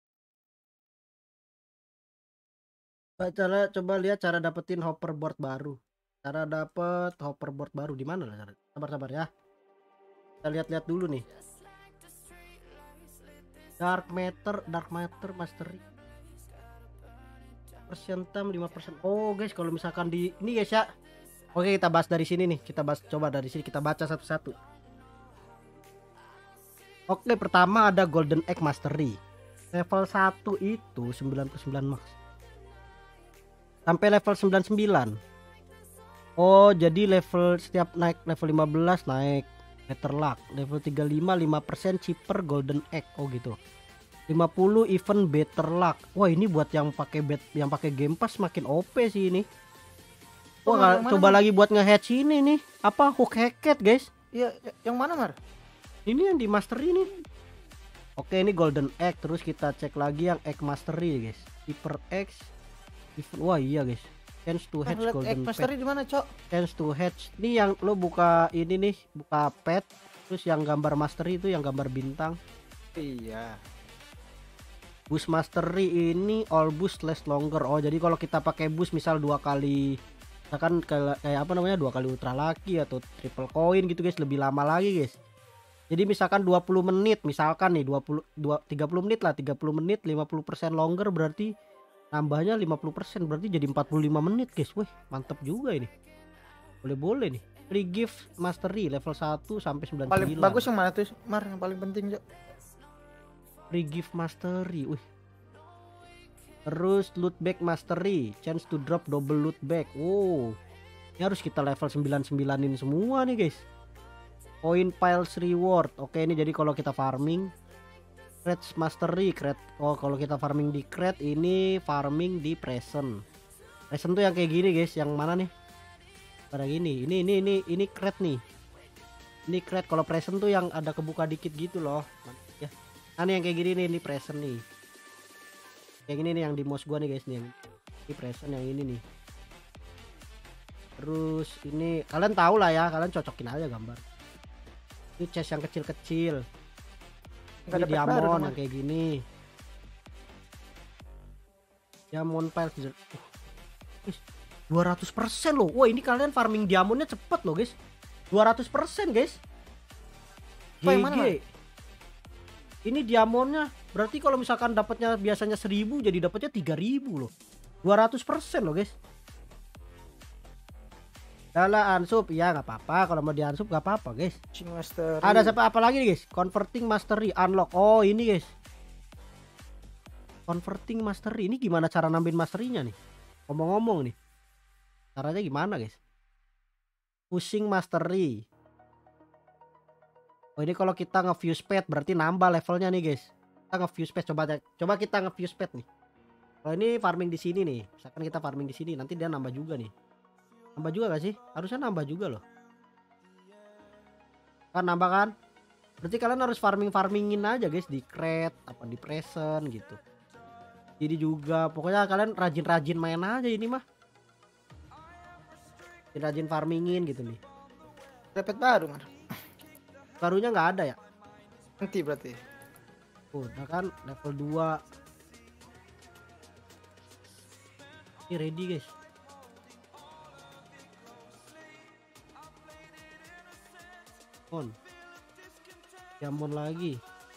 Coba lihat cara dapetin hoverboard baru. Cara dapet hoverboard baru di mana lah? Sabar ya. Kita lihat-lihat dulu nih. Dark Matter Mastery. Persen time 5%. Oh, guys, kalau misalkan di ini guys ya. Oke, kita bahas dari sini nih. Coba dari sini kita baca satu-satu. Oke, pertama ada Golden Egg Mastery. Level 1 itu 99 max. Sampai level 99. Oh, jadi level setiap naik level 15 naik Better Luck. Level 35 5% cheaper Golden Egg. Oh gitu. 50 event Better Luck. Wah, ini buat yang pakai Game Pass makin OP sih ini. Wah, coba lagi buat nge-hatch ini nih. Apa hook hacket, guys? Iya, yang mana, Mar? Ini yang di mastery nih. Oke, ini Golden Egg. Terus kita cek lagi yang Egg Mastery, guys. Hyper X. Wah, iya, guys. Chance to hatch Golden Egg Mastery Pet. di mana, Cok? Chance to hatch. Ini yang lo buka ini nih, buka pet. Terus yang gambar mastery itu yang gambar bintang. Iya. Boost Mastery ini all boost last longer. Oh, jadi kalau kita pakai boost misal 2 kali, misalkan kayak apa namanya, 2 kali ultra lucky atau triple coin gitu, guys, lebih lama lagi, guys. Jadi misalkan 20 menit, misalkan nih 30 menit lah, 30 menit 50% longer, berarti nambahnya 50%, berarti jadi 45 menit, guys. Wih, mantep juga ini. Boleh nih. Free gift mastery level 1 sampai 99. Paling bagus yang mana tuh, Mar? Yang paling penting, Cok. Free gift mastery. Wih. Terus loot bag mastery, chance to drop double loot bag. Wow. Ini harus kita level 99-in semua nih, guys. Coin piles reward. Oke, ini jadi kalau kita farming crates mastery, crate. Oh, kalau kita farming di crate, ini farming di present. Present tuh yang kayak gini, guys. Yang mana nih? Pada gini. Ini crate nih. Ini crate. Kalau present tuh yang ada kebuka dikit gitu loh. Ya. Nah, ini yang kayak gini nih, ini present nih. Kayak gini nih yang di mouse gua nih, guys, nih. Ini present yang ini nih. Terus ini kalian tahu lah ya, kalian cocokin aja gambar. Ini chest yang kecil-kecil. Ini diamond yang kayak gini. Diamond pile 200% loh. Wah, ini kalian farming diamondnya cepet loh, guys. 200%, guys. GG. Ini diamondnya berarti kalau misalkan dapatnya biasanya 1000 jadi dapatnya 3000 loh. 200% loh, guys. Dala unsup, ya nggak apa-apa, kalau mau di unsup nggak apa-apa, guys. Ada siapa apa lagi nih, guys? Converting mastery unlock. Oh, ini, guys. Converting mastery. Ini gimana cara nambahin masterinya nih? Ngomong-ngomong nih. Caranya gimana, guys? Pushing mastery. Oh ini kalau kita nge-fuse pet berarti nambah levelnya nih guys. Kita nge-fuse pet, coba kita nge-fuse pet nih. Kalau ini farming di sini nih, misalkan kita farming di sini, nanti dia nambah juga nih. Nambah juga gak sih? Harusnya nambah juga loh. Kan nambah kan? Berarti kalian harus farmingin aja guys di crate, apa di present gitu. Jadi juga pokoknya kalian rajin-rajin main aja ini mah. Rajin farmingin gitu nih. Dapat baru Mar. Barunya nggak ada ya? Nanti berarti. Udah kan level 2. Ini ready guys. Jamon lagi.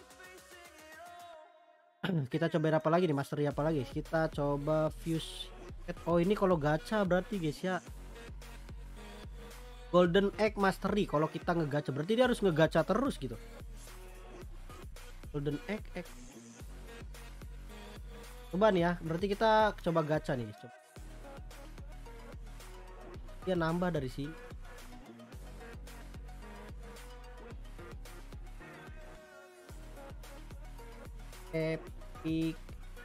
Kita cobain apa lagi nih, mastery apa lagi? Kita coba fuse. Oh ini kalau gacha berarti guys ya. Golden egg mastery kalau kita ngegacha berarti dia harus ngegacha terus gitu. Golden egg. Coba nih ya, berarti kita coba gacha nih. Coba. Dia nambah dari sini. Epic.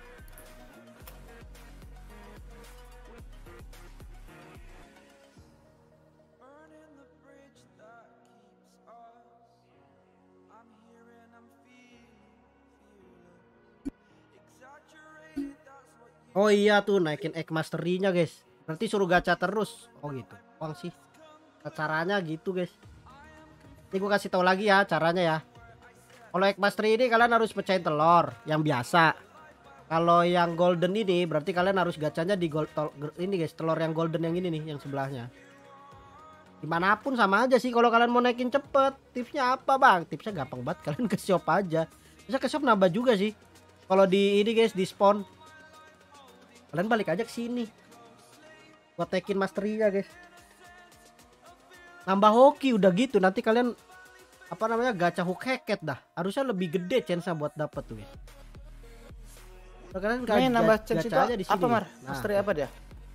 Oh iya tuh naikin egg mastery-nya guys. Berarti suruh gacha terus. Oh gitu. Uang sih. Caranya gitu guys. Ini gue kasih tahu lagi ya caranya ya. Kalau egg mastery ini kalian harus pecahin telur yang biasa. Kalau yang golden ini berarti kalian harus gacanya di ini guys, telur yang golden yang ini nih, yang sebelahnya. Dimanapun sama aja sih kalau kalian mau naikin cepet. Tipsnya apa bang? Tipsnya gampang banget, kalian ke shop aja. Bisa ke shop nambah juga sih. Kalau di ini guys, di spawn. Kalian balik aja ke sini. Buat naikin mastery-nya guys. Nambah hoki udah gitu, nanti kalian apa namanya gacha hook heket dah. Harusnya lebih gede chance-nya buat dapet tuh guys. Kalian nambah chance itu aja di sini. apa Mar? Nah, Mastery apa dia?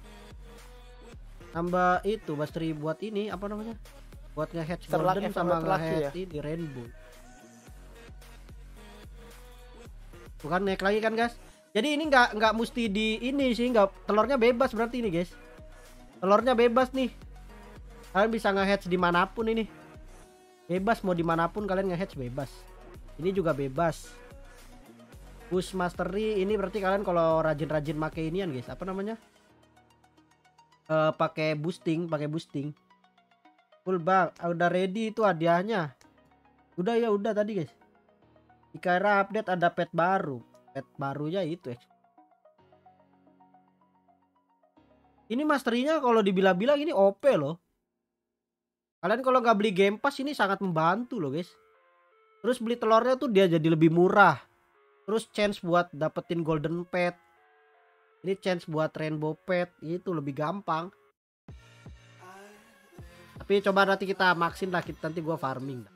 Nambah itu mastery buat ini apa namanya? Buat nge-hatch golden sama nge-hatch di rainbow. Bukan naik lagi kan guys? Jadi ini nggak mesti di ini sih, nggak, telurnya bebas berarti ini guys. Telurnya bebas nih. Kalian bisa nge-hatch dimanapun ini. Bebas mau dimanapun kalian nge-hatch bebas. Ini juga bebas. Push mastery ini berarti kalian kalau rajin-rajin make inian guys, apa namanya? Pakai boosting. Full bang, udah ready itu hadiahnya. Udah ya udah tadi guys. Dikira update ada pet baru. Pet barunya itu ya. Ini mastery-nya kalau dibilang-bilang ini OP loh. Kalian kalau nggak beli Game Pass ini sangat membantu loh guys. Terus beli telurnya tuh dia jadi lebih murah. Terus chance buat dapetin golden pet. Ini chance buat rainbow pet itu lebih gampang. Tapi coba nanti kita maksin lah, nanti gua farming.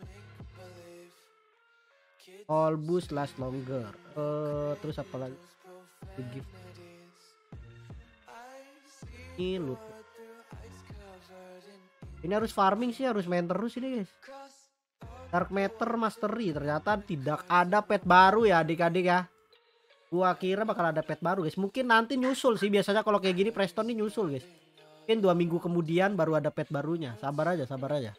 All boost last longer. Terus apa lagi? Gift. Ini loot. Ini harus farming sih, harus main terus ini guys. Dark Matter Mastery ternyata tidak ada pet baru ya adik-adik ya. Gua kira bakal ada pet baru guys. Mungkin nanti nyusul sih, biasanya kalau kayak gini Preston nih nyusul guys. Mungkin 2 minggu kemudian baru ada pet barunya. Sabar aja.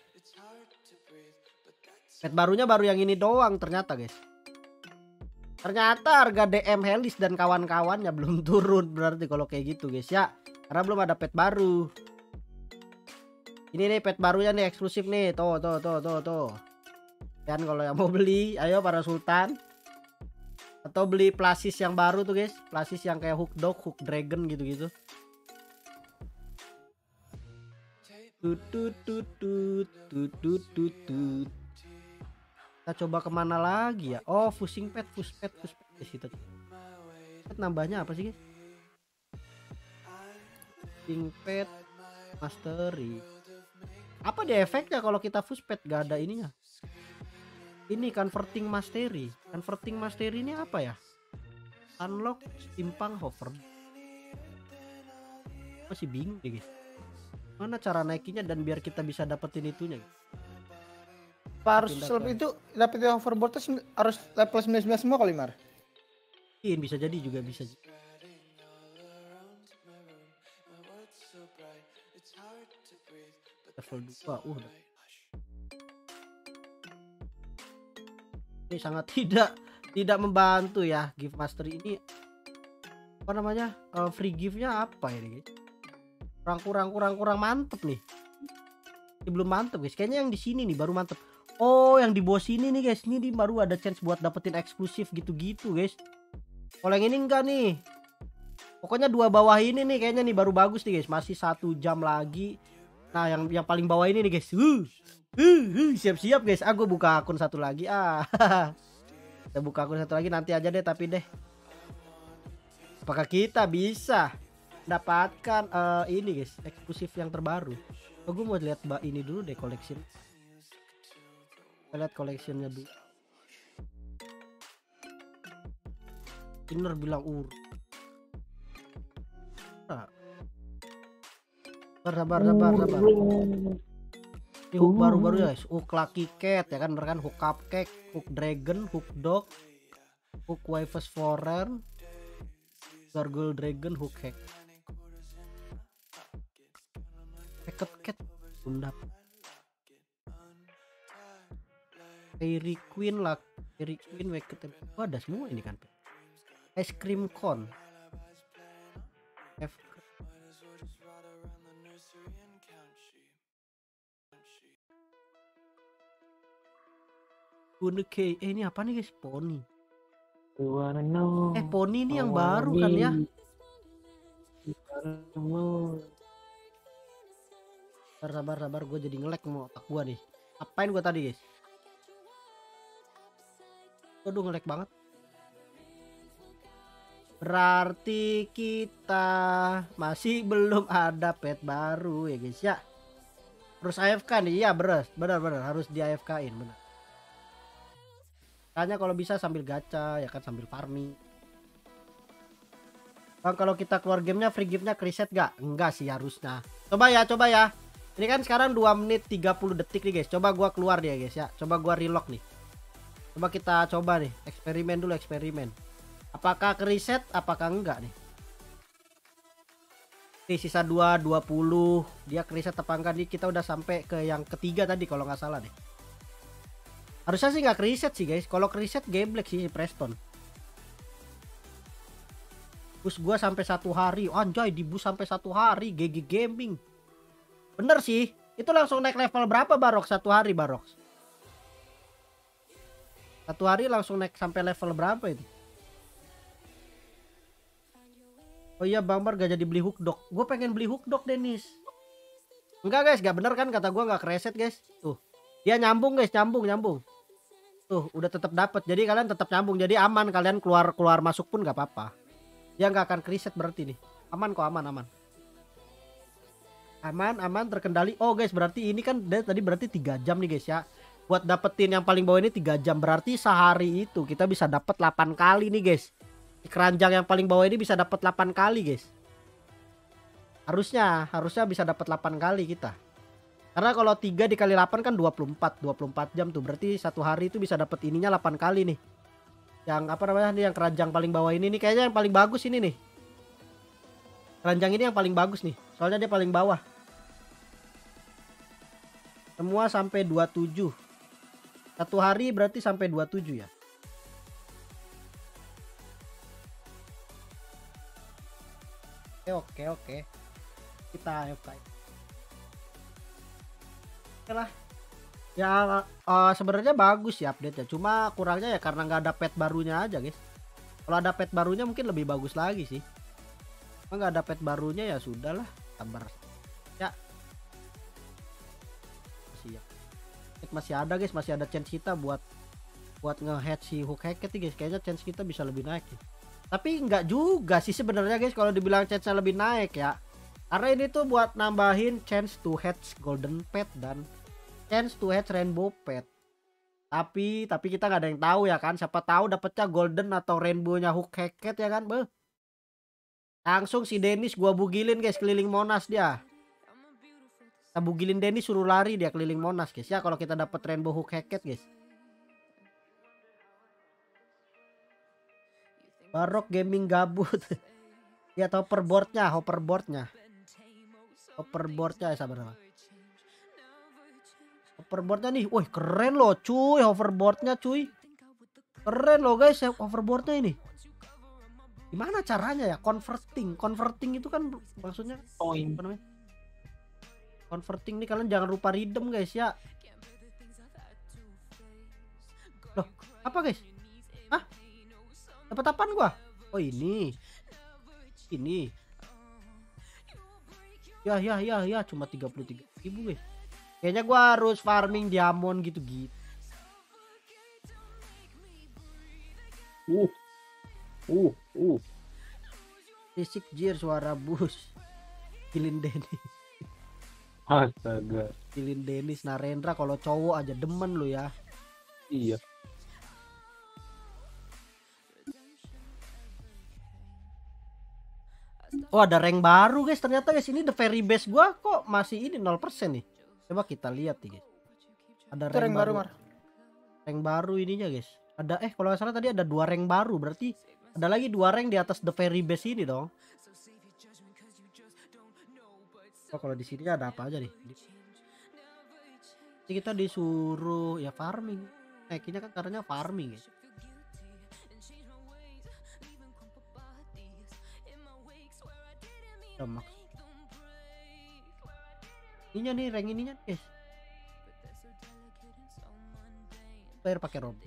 Pet barunya baru yang ini doang ternyata guys. Ternyata harga DM Helis dan kawan-kawannya belum turun berarti kalau kayak gitu guys ya. Karena belum ada pet baru. Ini nih pet barunya nih eksklusif nih. Tuh. Dan kalau yang mau beli, ayo para sultan. Atau beli plasis yang baru tuh guys. Plasis yang kayak hook dog, hook dragon gitu-gitu. Kita coba kemana lagi ya? Oh, fusing pet guys, kita. Pet nambahnya apa sih guys? Fusing pet mastery. Apa dia efeknya kalau kita fuse pet gak ada ininya? Ini converting mastery. Converting mastery ini apa ya? Unlock timpang hover. Masih bingung deh guys. Mana cara naikinnya dan biar kita bisa dapetin itunya? Harus Pindah seleb ke- itu dapetin hoverboard tuh harus level 19 semua kali Mar. Bisa jadi juga bisa. Level 2 udah. Ini sangat tidak membantu ya gift mastery ini. Apa namanya? Free giftnya apa ini? Kurang mantep nih. Ini belum mantep guys. Kayaknya yang di sini nih baru mantep. Oh, yang di bawah sini nih guys. Ini baru ada chance buat dapetin eksklusif gitu-gitu guys. Kalau yang ini enggak nih. Pokoknya dua bawah ini nih kayaknya nih baru bagus nih guys. Masih 1 jam lagi. Nah, yang paling bawah ini nih guys. Siap-siap guys. Aku buka akun satu lagi. Kita buka akun satu lagi nanti aja deh, tapi deh. Apakah kita bisa dapatkan ini guys, eksklusif yang terbaru? Oh, gue mau lihat ini dulu deh, collection. Kita lihat collectionnya dulu. Inner bilang sabar. Ini hook baru-baru ya guys. Hook Lucky Cat ya kan, bener kan? Hook Cupcake, Hook Dragon, Hook Dog, Hook Wife's Foreign, Gargoyle Dragon, Hook Hack. Hacked Cat belum dapet. Fairy Queen lah, Fairy Queen Wicked. Oh, ada semua ini kan. Ice Cream Cone. Ini apa nih guys? Pony. Pony ini yang baru kan ya? Sabar, gue jadi nge-lag mau otak gue nih. Apain gue tadi guys? Aduh, nge-lag banget. Berarti kita masih belum ada pet baru ya guys ya. Harus AFK nih, iya benar harus di AFK-in benar. Makanya kalau bisa sambil gacha ya kan, sambil farming. Bang, kalau kita keluar gamenya free giftnya reset gak? Enggak sih harusnya. Coba ya. Ini kan sekarang 2 menit 30 detik nih guys. Coba gua keluar dia guys ya. Coba gua relock nih. Coba kita coba nih, eksperimen. Apakah reset apakah enggak nih? Nih sisa 20. Dia reset apa enggak nih? Kita udah sampai ke yang ketiga tadi kalau nggak salah nih. Harusnya sih nggak reset sih guys. Kalau reset gameblek sih Preston. Bus gua sampai 1 hari. Anjay, di bus sampai 1 hari. GG Gaming. Bener sih. Itu langsung naik level berapa Barox 1 hari Barox? 1 hari langsung naik sampai level berapa itu? Oh iya, Bang Bar gak jadi beli hook dog. Gue pengen beli hook dog Dennis. Enggak guys, gak bener kan kata gue gak reset guys. Tuh. Dia nyambung guys, nyambung. Tuh, udah tetap dapat. Jadi kalian tetap nyambung. Jadi aman, kalian keluar masuk pun gak apa-apa. Dia nggak akan reset berarti nih. Aman kok, aman. Aman terkendali. Oh guys, berarti ini kan tadi berarti 3 jam nih guys ya. Buat dapetin yang paling bawah ini 3 jam. Berarti sehari itu kita bisa dapat 8 kali nih guys. Di keranjang yang paling bawah ini bisa dapat 8 kali guys. Harusnya bisa dapat 8 kali kita. Karena kalau 3 dikali 8 kan 24 jam tuh. Berarti 1 hari itu bisa dapat ininya 8 kali nih. Yang apa namanya nih, yang keranjang paling bawah ini nih kayaknya yang paling bagus ini nih. Keranjang ini yang paling bagus nih. Soalnya dia paling bawah. Semua sampai 27. 1 hari berarti sampai 27 ya. Oke. Kita AFK. Oke lah. Ya sebenarnya bagus ya update-nya. Cuma kurangnya ya karena nggak ada pet barunya aja guys. Kalau ada pet barunya mungkin lebih bagus lagi sih. Kalau nggak ada pet barunya ya sudahlah, sabar. Ya. Masih ada guys, masih ada chance kita buat nge-head si Hook Hackett guys. Kayaknya chance kita bisa lebih naik ya. Tapi nggak juga sih sebenarnya guys kalau dibilang chance-nya lebih naik ya. Karena ini tuh buat nambahin chance to hatch golden pet dan chance to hatch rainbow pet. Tapi kita nggak ada yang tahu ya kan. Siapa tahu dapetnya golden atau rainbow-nya Hook Hackett ya kan. Langsung si Dennis gua bugilin guys keliling Monas dia. Kita bugilin Denny, suruh lari dia keliling Monas guys ya, kalau kita dapat Rainbow Hook Heket guys. Barok Gaming gabut. Ya hoverboardnya ya, sabar. Hoverboardnya nih, wih keren loh cuy, hoverboardnya cuy. Keren loh guys ya hoverboardnya ini. Gimana caranya ya converting itu kan maksudnya Point. apa namanya? Converting nih, kalian jangan lupa redeem guys ya. Loh, apa guys? Hah? Dapat apaan gua? Oh ini. Ya cuma 33.000 guys. Kayaknya gua harus farming diamond gitu. Fisik jir, suara bus. Kilin Denny. Astaga. Kilin Dennis Narendra, kalau cowok aja demen lu ya. Iya. Oh ada rank baru guys, ternyata guys ini the very best gua kok masih ini 0% nih. Coba kita lihat nih guys. Ada rank baru. Rank baru ininya guys. Ada kalau nggak salah tadi ada 2 rank baru, berarti ada lagi 2 rank di atas the very best ini dong. Oh kalau di sini ada apa aja nih? Ini kita disuruh ya farming. Naikinnya kan caranya farming ya. Ininya nih, rank ininya guys. Player pakai robot.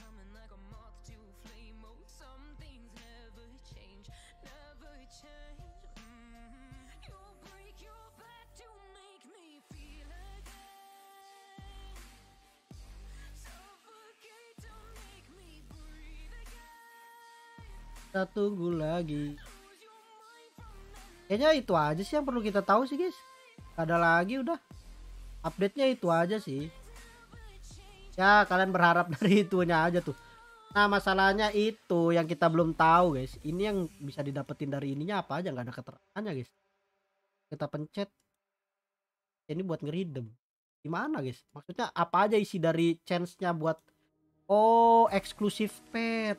Kita tunggu lagi. Kayaknya itu aja sih yang perlu kita tahu sih guys. Ada lagi udah. Update-nya itu aja sih. Ya kalian berharap dari itunya aja tuh. Nah masalahnya itu yang kita belum tahu guys. Ini yang bisa didapetin dari ininya apa aja, nggak ada keterangannya guys. Kita pencet. Ini buat ngeridem. Gimana guys? Maksudnya apa aja isi dari chance-nya buat eksklusif pet.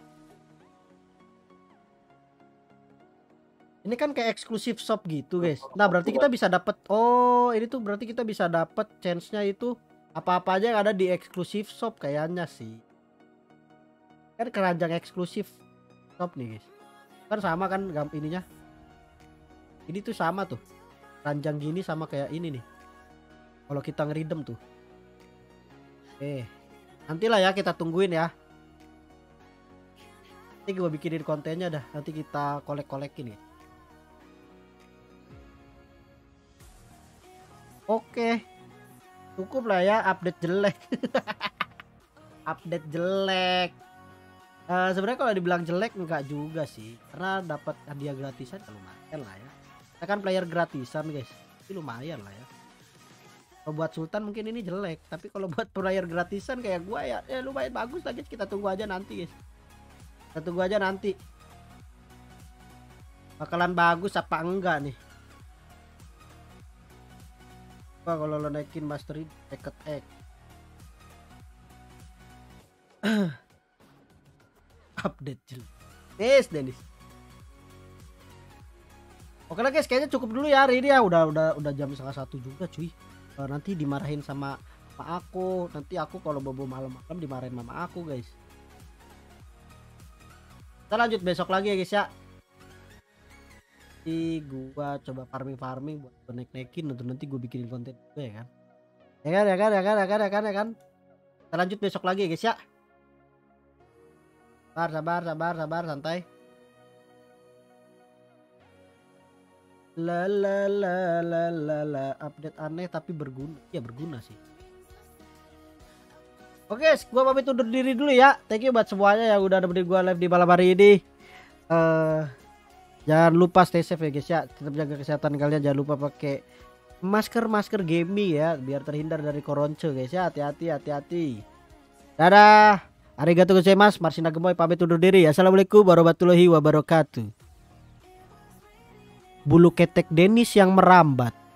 Ini kan kayak eksklusif shop gitu guys. Nah berarti kita bisa dapat ini tuh berarti kita bisa dapat chance-nya itu apa-apa aja yang ada di eksklusif shop kayaknya sih. Kan keranjang eksklusif shop nih guys. Kan sama kan ininya. Ini tuh sama tuh. Keranjang gini sama kayak ini nih. Kalau kita ngeridem tuh. Nantilah ya kita tungguin ya. Nanti gue bikinin kontennya dah. Nanti kita kolek-kolekin ya. Oke, cukup lah ya update jelek. Update jelek. Sebenarnya kalau dibilang jelek enggak juga sih, karena dapat hadiah gratisan ya lumayan lah ya. Kita kan player gratisan guys, ini lumayan lah ya. Kalau buat Sultan mungkin ini jelek, tapi kalau buat player gratisan kayak gua ya lumayan bagus lah guys. Kita tunggu aja nanti guys. Kita tunggu aja nanti. Bakalan bagus apa enggak nih? Kalau lo naikin mastery Naked Egg. Update jelek. Dennis. Oke lah guys, kayaknya cukup dulu ya hari ini ya. Udah jam 12:30 juga cuy. Nanti dimarahin sama aku. Nanti aku kalau bobo malam-malam dimarahin mama aku guys. Kita lanjut besok lagi ya guys ya. Gua coba farming buat naik-naikin untuk nanti gue bikinin konten juga ya kan. Ya kan. Kita lanjut besok lagi ya guys ya. Sabar santai. La update aneh tapi berguna. Ya berguna sih. Oke, gua pamit undur diri dulu ya. Thank you buat semuanya yang udah nemenin gua live di malam hari ini. Jangan lupa stay safe ya guys ya. Tetap jaga kesehatan kalian. Jangan lupa pakai masker gaming ya, biar terhindar dari koronce guys ya. Hati-hati. Dadah. Arigatou gozaimasu. Marsina Gemoy pamit undur diri. Assalamualaikum warahmatullahi wabarakatuh. Bulu ketek Dennis yang merambat.